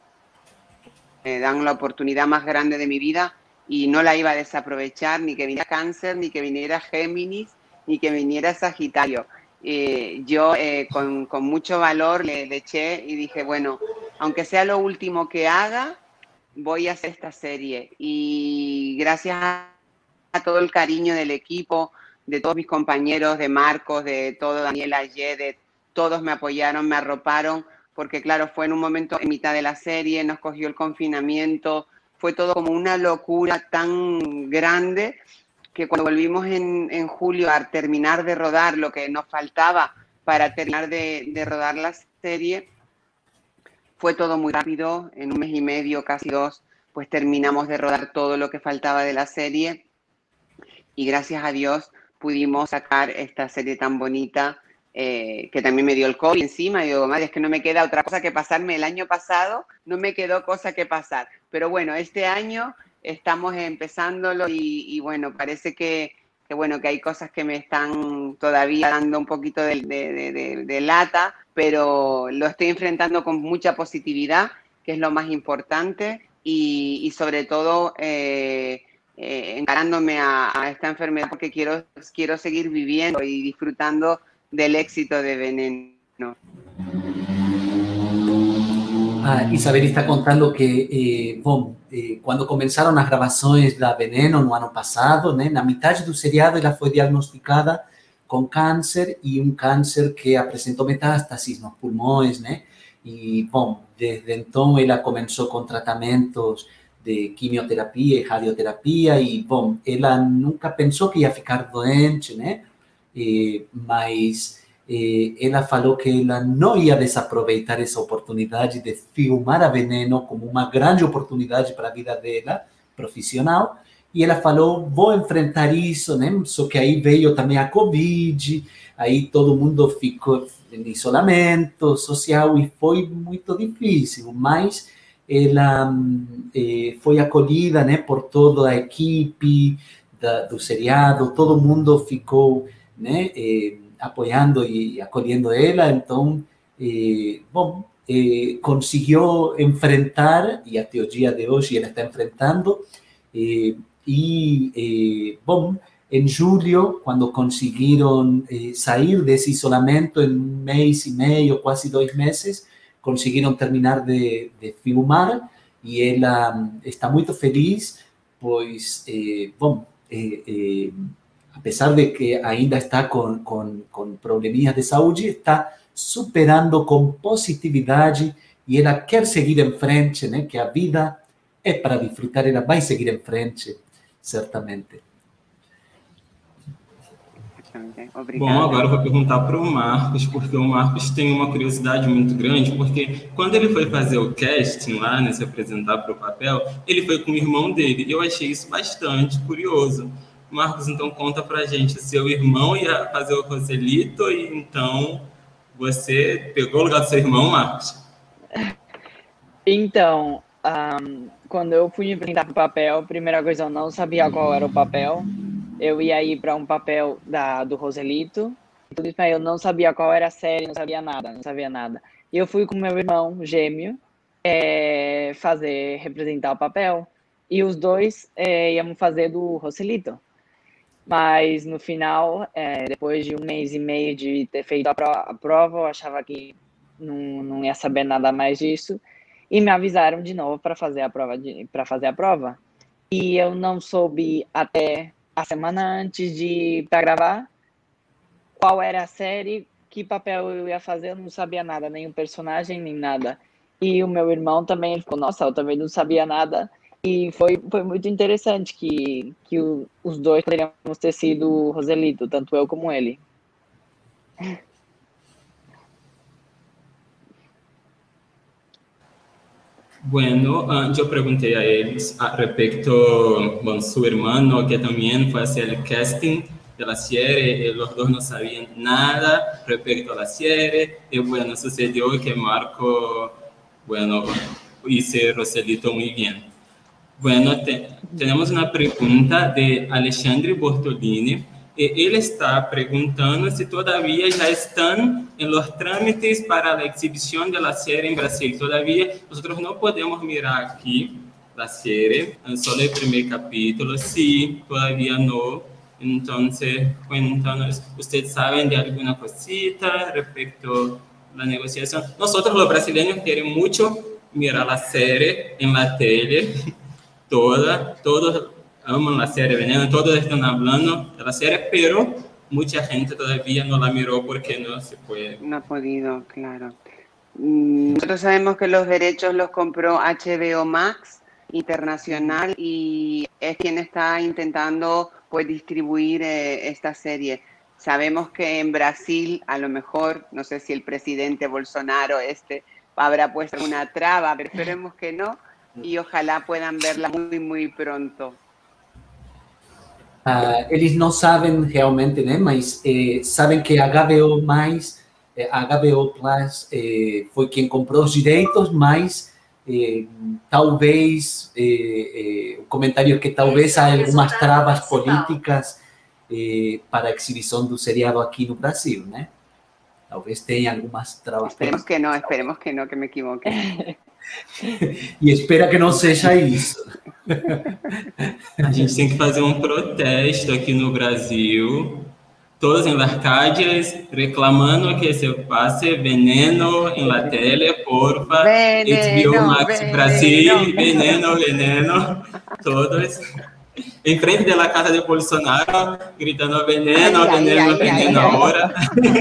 Me dan la oportunidad más grande de mi vida y no la iba a desaprovechar, ni que viniera Cáncer, ni que viniera Géminis, ni que viniera Sagitario. Yo con mucho valor le eché y dije, bueno, aunque sea lo último que haga, voy a hacer esta serie. Y gracias a todo el cariño del equipo, de todos mis compañeros, de Marcos, de todo Daniel Ayer, de todos me apoyaron, me arroparon, porque claro, fue en un momento en mitad de la serie, nos cogió el confinamiento, fue todo como una locura tan grande que cuando volvimos en julio a terminar de rodar lo que nos faltaba para terminar de rodar la serie, fue todo muy rápido, en un mes y medio, casi 2, pues terminamos de rodar todo lo que faltaba de la serie y gracias a Dios pudimos sacar esta serie tan bonita. Que también me dio el COVID encima, y digo, madre, es que no me queda otra cosa que pasarme. El año pasado no me quedó cosa que pasar, pero bueno, este año estamos empezándolo y bueno, parece que hay cosas que me están todavía dando un poquito de lata, pero lo estoy enfrentando con mucha positividad, que es lo más importante, y sobre todo encarándome a esta enfermedad, porque quiero seguir viviendo y disfrutando del éxito de Veneno. Isabel está contando que cuando comenzaron las grabaciones de Veneno no ano passado, né, na metade do seriado ela foi diagnosticada com câncer, e um câncer que apresentou metástasis nos pulmões, né? E, desde então ela começou com tratamentos de quimioterapia e radioterapia, e, ela nunca pensou que ia ficar doente, né? Mas ela falou que ela não ia desaproveitar essa oportunidade de filmar a Veneno como uma grande oportunidade para a vida dela, profissional, e ela falou, vou enfrentar isso, né? Só que aí veio também a Covid, aí todo mundo ficou em isolamento social e foi muito difícil, mas ela foi acolhida, né, por toda a equipe do seriado, todo mundo ficou, né, apoiando e acolhendo ela, então, bom, conseguiu enfrentar, e até o dia de hoje ela está enfrentando, bom, em julho, quando conseguiram sair desse isolamento em 1 mês e meio, quase 2 meses, conseguiram terminar de filmar, e ela está muito feliz, pois, bom, apesar de que ainda está com probleminhas de saúde, está superando com positividade e ela quer seguir em frente, né? Que a vida é para desfrutar, ela vai seguir em frente, certamente. Obrigada. Bom, agora eu vou perguntar para o Marcos, porque o Marcos tem uma curiosidade muito grande, porque quando ele foi fazer o casting lá, né, se apresentar para o papel, ele foi com o irmão dele, e eu achei isso bastante curioso. Marcos, então conta pra gente, seu irmão ia fazer o Joselito, e então você pegou o lugar do seu irmão, Marcos? Então, quando eu fui me apresentar para o papel, a primeira coisa, eu não sabia qual era o papel. Eu ia ir para um papel do Joselito, tudo isso, mas eu não sabia qual era a série, não sabia nada. E eu fui com meu irmão gêmeo representar o papel, e os dois íamos fazer do Joselito. Mas no final, depois de 1 mês e meio de ter feito a prova, eu achava que não ia saber nada mais disso, e me avisaram de novo para fazer a prova. E eu não soube até a semana antes para gravar qual era a série, que papel eu ia fazer, eu não sabia nada, nem o personagem, nem nada. E o meu irmão também ficou, nossa, eu também não sabia nada. E foi muito interessante que os dois poderíamos ter sido o Joselito, tanto eu como ele. Bueno, yo pregunté a ellos respecto, bueno, su hermano que también fue a hacer el casting de la serie, los dos no sabían nada respecto a la serie, y bueno, sucedió que Marco, bueno, hizo Joselito muy bien. Bueno, tenemos una pregunta de Alexandre Bortolini. Él está preguntando si todavía ya están en los trámites para la exhibición de la serie en Brasil. Todavía nosotros no podemos mirar aquí la serie, solo el primer capítulo. Sí, todavía no. Entonces, cuéntanos, ¿ustedes saben de alguna cosita respecto a la negociación? Nosotros los brasileños queremos mucho mirar la serie en la tele. Todos aman la serie Veneno, todos están hablando de la serie, pero mucha gente todavía no la miró porque no se puede. No ha podido, claro. Nosotros sabemos que los derechos los compró HBO Max Internacional y es quien está intentando pues distribuir esta serie. Sabemos que en Brasil, a lo mejor, no sé si el presidente Bolsonaro habrá puesto una traba, pero esperemos que no. Y ojalá puedan verla muy, muy pronto. Eles não sabem realmente, né? Mas sabem que a HBO Plus foi quem comprou os direitos, mas talvez o comentário é que talvez há algumas travas políticas para a exibição do seriado aqui no Brasil, né? Talvez tenha algumas travas. Esperemos que no, que me equivoque. E espera que não seja isso. A gente tem que fazer um protesto aqui no Brasil, todos em las calles, reclamando que se passe Veneno em la tele, porfa. HBO Max Brasil, Veneno, todos. Em frente da casa de Bolsonaro, gritando Veneno ahora.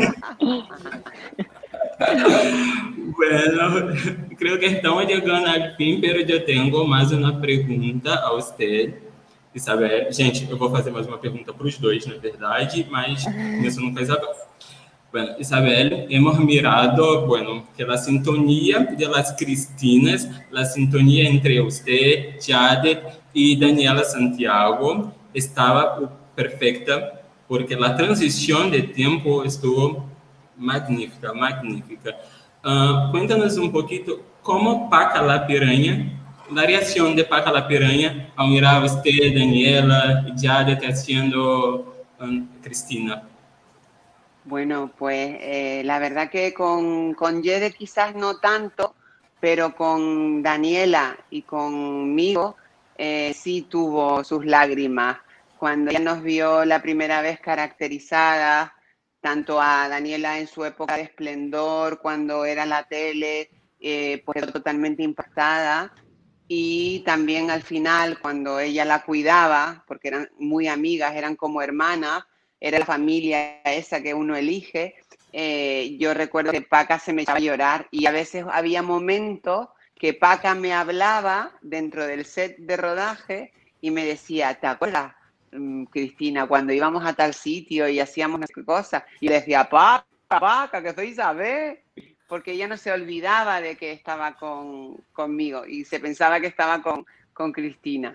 Bueno, creo que estamos llegando al fin, pero eu tenho mais uma pergunta a você, Isabel. Gente, eu vou fazer mais uma pergunta para os dois, na verdade, mas começando com a Isabel. Bueno, Isabel, hemos mirado, bueno, que la sintonía de las Cristinas, la sintonía entre usted, Jade y Daniela Santiago estaba perfecta, porque la transición de tiempo estuvo magnífica. Cuéntanos un poquito cómo Paca la Piranha, la reacción de Paca la Piranha al mirar a usted, Daniela y Jade haciendo Cristina. Bueno, pues la verdad que con Yede quizás no tanto, pero con Daniela y conmigo sí tuvo sus lágrimas. Cuando ella nos vio la primera vez caracterizada, tanto a Daniela en su época de esplendor, cuando era la tele, pues quedó totalmente impactada. Y también al final, cuando ella la cuidaba, porque eran muy amigas, eran como hermanas, era la familia esa que uno elige, yo recuerdo que Paca se me echaba a llorar y a veces había momentos que Paca me hablaba dentro del set de rodaje y me decía, ¿te acuerdas, Cristina, cuando íbamos a tal sitio y hacíamos no sé qué cosa? Y le decía, Paca, Paca, que soy Isabel, porque ella no se olvidaba de que estaba conmigo y se pensaba que estaba con Cristina.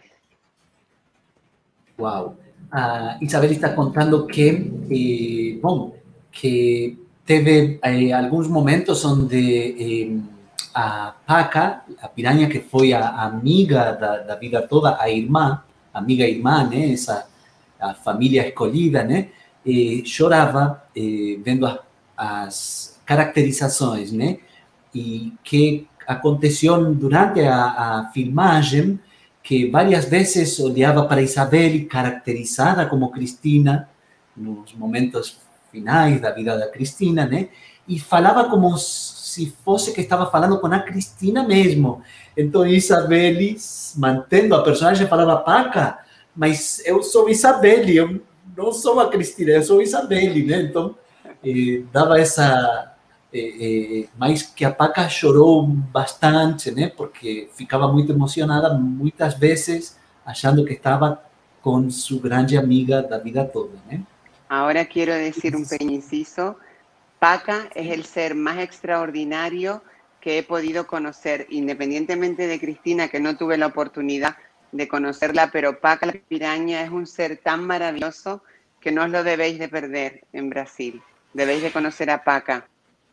Wow. Isabel está contando que, bom, que teve alguns momentos onde a Paca, a piranha que foi a amiga da vida toda, a irmã, amiga e irmã, né, essa a família escolhida, né, chorava vendo as caracterizações, né, e que aconteceu durante a filmagem, que várias vezes olhava para Isabel, caracterizada como Cristina, nos momentos finais da vida da Cristina, né? E falava como se fosse que estava falando com a Cristina mesmo. Então, Isabel, mantendo a personagem, falava, Paca, mas eu sou Isabel, eu não sou a Cristina, eu sou Isabel, né? Então, dava essa... mas que a Paca chorou bastante, né? Porque ficava muito emocionada, muitas vezes achando que estava con su grande amiga da vida toda, ¿eh? Ahora quiero decir un pequeño inciso. Paca es el ser más extraordinario que he podido conocer, independientemente de Cristina, que no tuve la oportunidad de conocerla, pero Paca la piraña es un ser tan maravilloso que no os lo debéis de perder en Brasil. Debéis de conocer a Paca.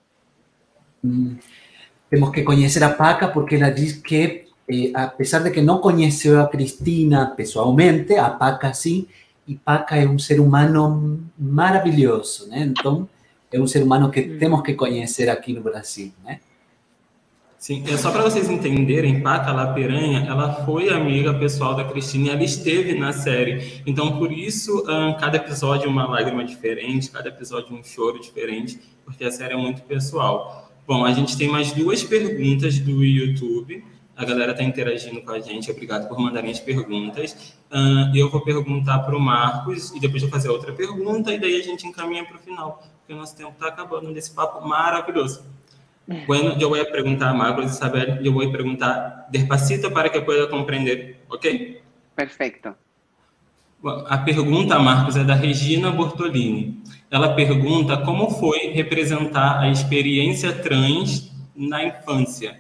Temos que conhecer a Paca porque ela diz que, apesar de que não conheceu a Cristina pessoalmente, a Paca sim, e Paca é um ser humano maravilhoso, né? Então, é um ser humano que temos que conhecer aqui no Brasil, né? Sim, é só para vocês entenderem, Paca La Piranha, ela foi amiga pessoal da Cristina e ela esteve na série. Então, por isso, cada episódio é uma lágrima diferente, cada episódio é um choro diferente, porque a série é muito pessoal. Bom, a gente tem mais 2 perguntas do YouTube. A galera está interagindo com a gente. Obrigado por mandarem as perguntas. Eu vou perguntar para o Marcos e depois eu vou fazer outra pergunta e daí a gente encaminha para o final, porque o nosso tempo está acabando nesse papo maravilhoso. Bueno, yo voy a preguntar a Marcos, Isabel, yo voy a preguntar despacito para que pueda comprender, ¿ok? Perfecto. Bom, a pergunta, Marcos, é da Regina Bortolini. Ela pergunta como foi representar a experiência trans na infância.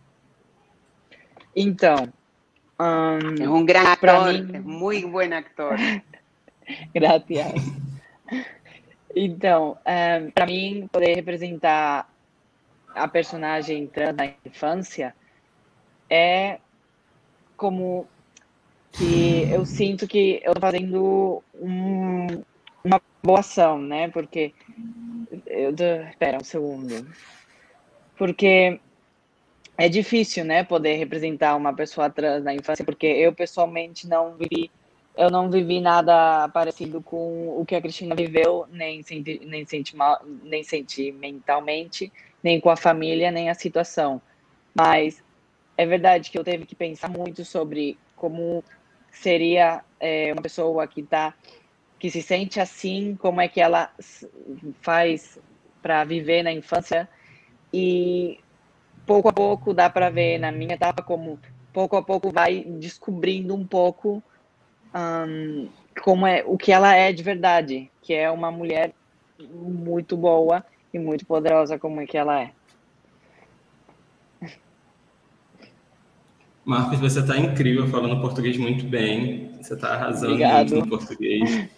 Então, es un gran actor, mí... es muy buen actor. Gracias. Então, para mim, poder representar a personagem trans na infância é como que eu sinto que eu tô fazendo uma boa ação, né? Porque espera um segundo. Porque é difícil, né, poder representar uma pessoa trans na infância, porque eu pessoalmente não vivi nada parecido com o que a Cristina viveu, nem sentimentalmente, nem com a família, nem a situação. Mas é verdade que eu teve que pensar muito sobre como seria uma pessoa que se sente assim, como é que ela faz para viver na infância. E pouco a pouco dá para ver na minha etapa como pouco a pouco vai descobrindo um pouco como é o que ela é de verdade, que é uma mulher muito boa e muito poderosa como é que ela é. Marcos, você está incrível falando português muito bem. Você está arrasando Obrigado. Muito no português.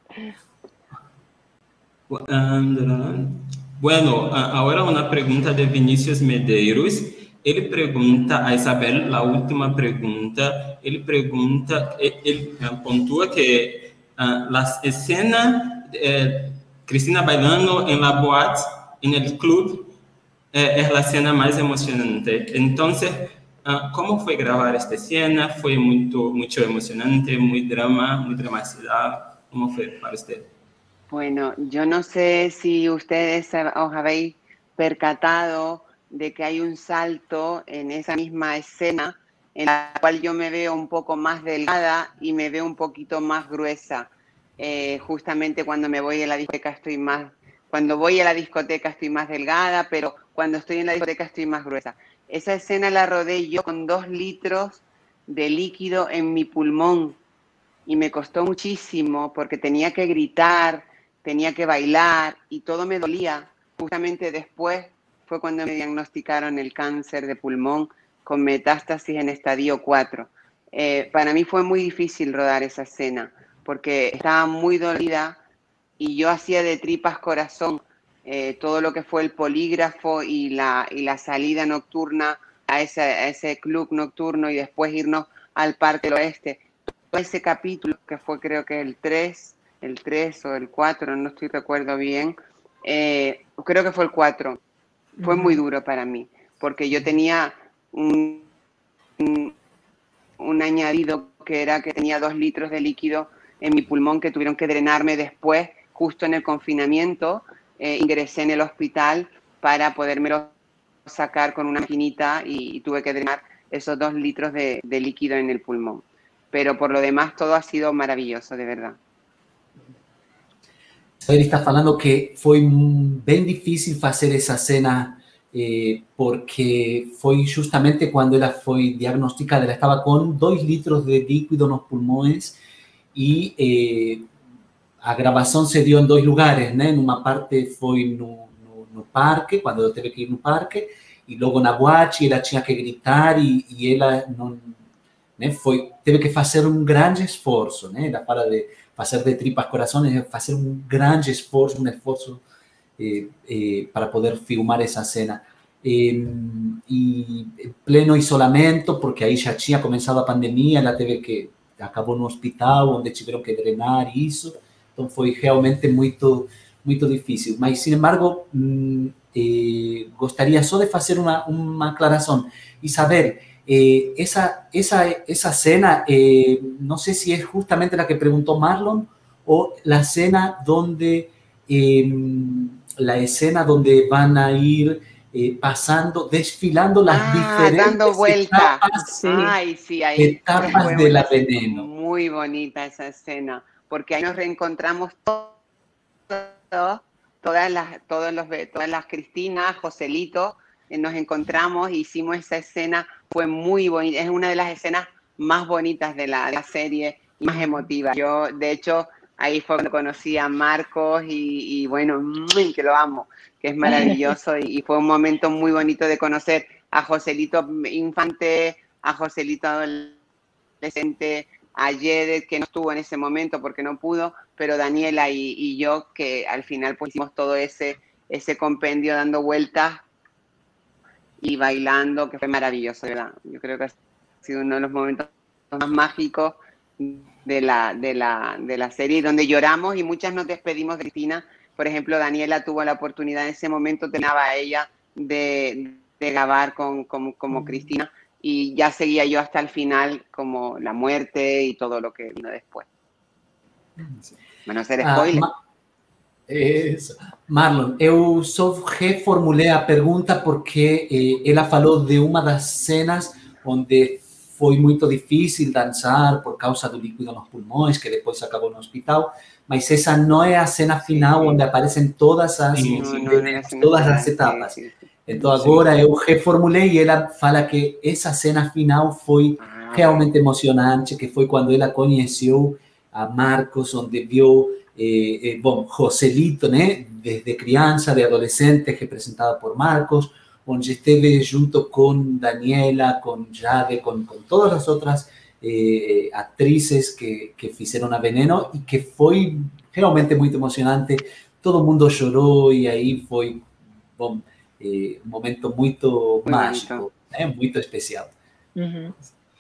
Bueno, ahora una pregunta de Vinícius Medeiros. Ele pergunta a Isabel, a última pergunta, ele puntúa que as escenas Cristina bailando en la boate, en el club, es la escena más emocionante. Entonces, ¿cómo fue grabar esta escena? ¿Fue mucho emocionante, muy drama, muy dramaticidad? ¿Cómo fue para usted? Bueno, yo no sé si ustedes os habéis percatado de que hay un salto en esa misma escena en la cual yo me veo un poco más delgada y me veo un poquito más gruesa. Justamente cuando me voy a la discoteca cuando voy a la discoteca estoy más delgada, pero cuando estoy en la discoteca estoy más gruesa. Esa escena la rodé yo con 2 litros de líquido en mi pulmón y me costó muchísimo porque tenía que gritar, tenía que bailar y todo me dolía. Justamente después fue cuando me diagnosticaron el cáncer de pulmón con metástasis en estadio 4. Para mí fue muy difícil rodar esa escena porque estaba muy dolida y yo hacía de tripas corazón todo lo que fue el polígrafo y la salida nocturna a ese club nocturno y después irnos al Parque del Oeste. Todo ese capítulo, que fue creo que el 3 o el 4, no estoy recuerdo bien, creo que fue el 4, fue muy duro para mí, porque yo tenía un añadido que era que tenía 2 litros de líquido en mi pulmón que tuvieron que drenarme después, justo en el confinamiento, ingresé en el hospital para podérmelo sacar con una maquinita y tuve que drenar esos 2 litros de líquido en el pulmón. Pero por lo demás todo ha sido maravilloso, de verdad. Ele está falando que foi bem difícil fazer essa cena porque foi justamente quando ela foi diagnosticada. Ela estava com 2 litros de líquido nos pulmões e a gravação se deu em 2 lugares, né? Numa parte foi no parque, quando eu teve que ir no parque, e logo na boate, ela tinha que gritar e ela não, né? Teve que fazer um grande esforço, né? Ela fala de fazer de tripas corazones, fazer um grande esforço, para poder filmar essa cena. E em pleno isolamento, porque aí já tinha começado a pandemia, ela acabou no hospital, onde tiveram que drenar isso. Então foi realmente muito, muito difícil. Mas, sin embargo, gostaria só de fazer uma aclaração. Isabel, esa cena, no sé si es justamente la que preguntó Marlon o la escena donde van a ir pasando, desfilando las diferentes dando vueltas. etapas, sí, ahí etapas de la Veneno. Muy bonita esa escena, porque ahí nos reencontramos todas las Cristina, Joselito, nos encontramos, hicimos esa escena, fue muy bonita, es una de las escenas más bonitas de la serie y más emotivas. Yo, de hecho, ahí fue cuando conocí a Marcos y bueno, que lo amo, que es maravilloso y fue un momento muy bonito de conocer a Joselito infante, a Joselito adolescente, a Yedet, que no estuvo en ese momento porque no pudo, pero Daniela y yo, que al final pues hicimos todo ese compendio dando vueltas y bailando, que fue maravilloso, ¿verdad? Yo creo que ha sido uno de los momentos más mágicos de la serie, donde lloramos y muchas nos despedimos de Cristina. Por ejemplo, Daniela tuvo la oportunidad en ese momento, tenía a ella de grabar como Cristina, y ya seguía yo hasta el final, como la muerte y todo lo que vino después. Bueno, hacer spoiler. Isso. Marlon, eu só reformulei a pergunta porque ela falou de uma das cenas onde foi muito difícil dançar por causa do líquido nos pulmões, que depois acabou no hospital, mas essa não é a cena final onde aparecem todas as etapas. Então agora eu reformulei e ela fala que essa cena final foi realmente emocionante, que foi quando ela conheceu a Marcos, onde viu Joselito, né, desde criança, de adolescente, representada por Marcos, onde esteve junto com Daniela, com Jade, com todas as outras atrizes que fizeram a Veneno, e que foi realmente muito emocionante. Todo mundo chorou e aí foi um momento muito mágico, né, muito especial. Uhum.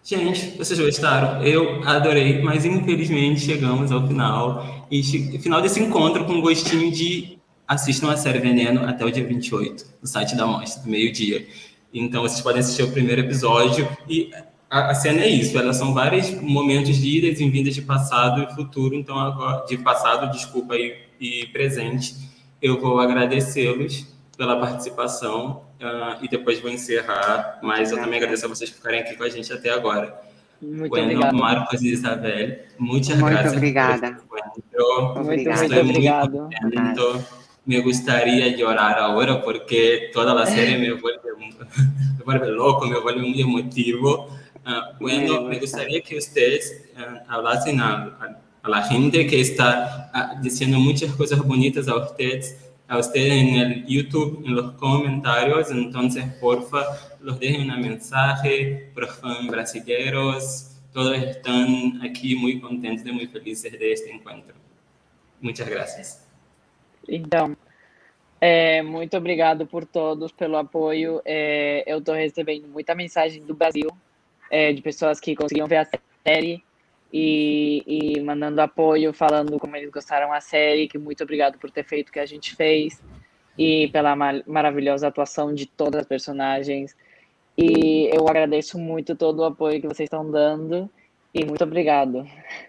Gente, vocês gostaram? Eu adorei, mas infelizmente chegamos ao final. E final desse encontro com gostinho de assistam a série Veneno até o dia 28, no site da Mostra, do meio-dia. Então, vocês podem assistir o primeiro episódio. E a cena é isso, elas são vários momentos de idas e vindas de passado e futuro. Então, agora, de passado, desculpa, e presente. Eu vou agradecê-los pela participação e depois vou encerrar, mas eu também agradeço a vocês ficarem aqui com a gente até agora. Muito Bueno, obrigado. Marcos e Isabel, muchas Muito gracias obrigada. por este encuentro. Muito Estoy muy obrigado. contento. Me gustaría llorar ahora porque toda la serie me vuelve loco, me vuelve muy emotivo. Bueno, me gustaría que ustedes hablasen a la gente que está diciendo muchas cosas bonitas a ustedes en el YouTube, en los comentarios. Entonces, porfa, los dejen un mensaje, por fan brasileños. Todos están aquí muy contentos y muy felices de este encuentro. Muchas gracias. Então, muito obrigado por todos, pelo apoio. Eu estou recebendo muita mensagem do Brasil, de pessoas que conseguiram ver a série e mandando apoio, falando como eles gostaram da série, que muito obrigado por ter feito o que a gente fez e pela maravilhosa atuação de todas as personagens. E eu agradeço muito todo o apoio que vocês estão dando e muito obrigado.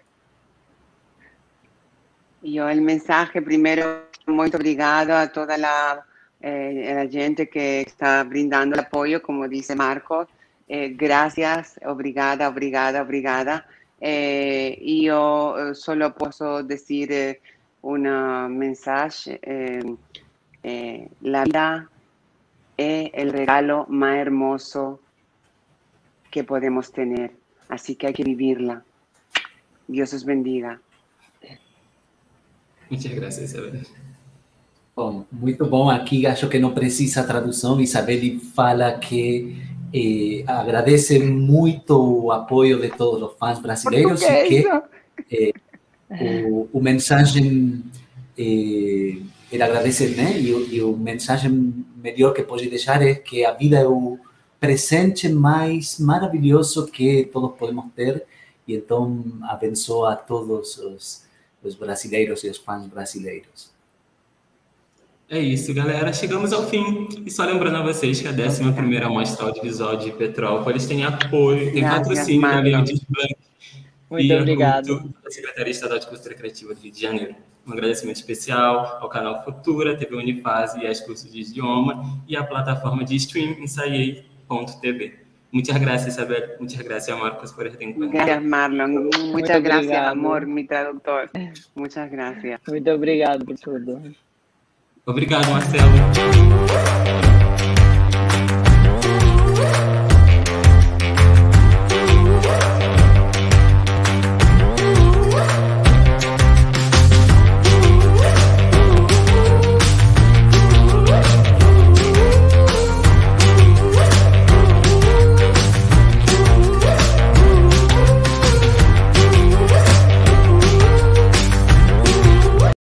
Yo el mensaje primero, muy obrigado a toda la gente que está brindando el apoyo, como dice Marcos. Gracias, obrigada, obrigada, obrigada. Y yo solo puedo decir un mensaje. La vida es el regalo más hermoso que podemos tener, así que hay que vivirla. Dios os bendiga. Muchas gracias, Isabel. Bom, muito bom. Aqui acho que não precisa tradução. Isabel fala que agradece muito o apoio de todos os fãs brasileiros e que o mensagem ele agradece, né? E o mensagem melhor que pode deixar é que a vida é o presente mais maravilhoso que todos podemos ter e então abençoa a todos os brasileiros e os fãs brasileiros. É isso, galera. Chegamos ao fim. E só lembrando a vocês que a 11ª Mostra Audiovisual de Petrópolis tem apoio, tem patrocínio da Lei de Blanc Muito obrigado. Da Secretaria Estadual de Cultura Criativa do Rio de Janeiro. Um agradecimento especial ao canal Futura, TV Unifase e aos cursos de idioma e à plataforma de stream ensaiei.tv. Muchas gracias, Isabel. Muchas gracias, Marcos, por este encuentro. Gracias, Marlon. Muchas gracias, obrigado. amor, mi traductor. Muchas gracias. Muito obrigado por tudo. Obrigado, Marcelo.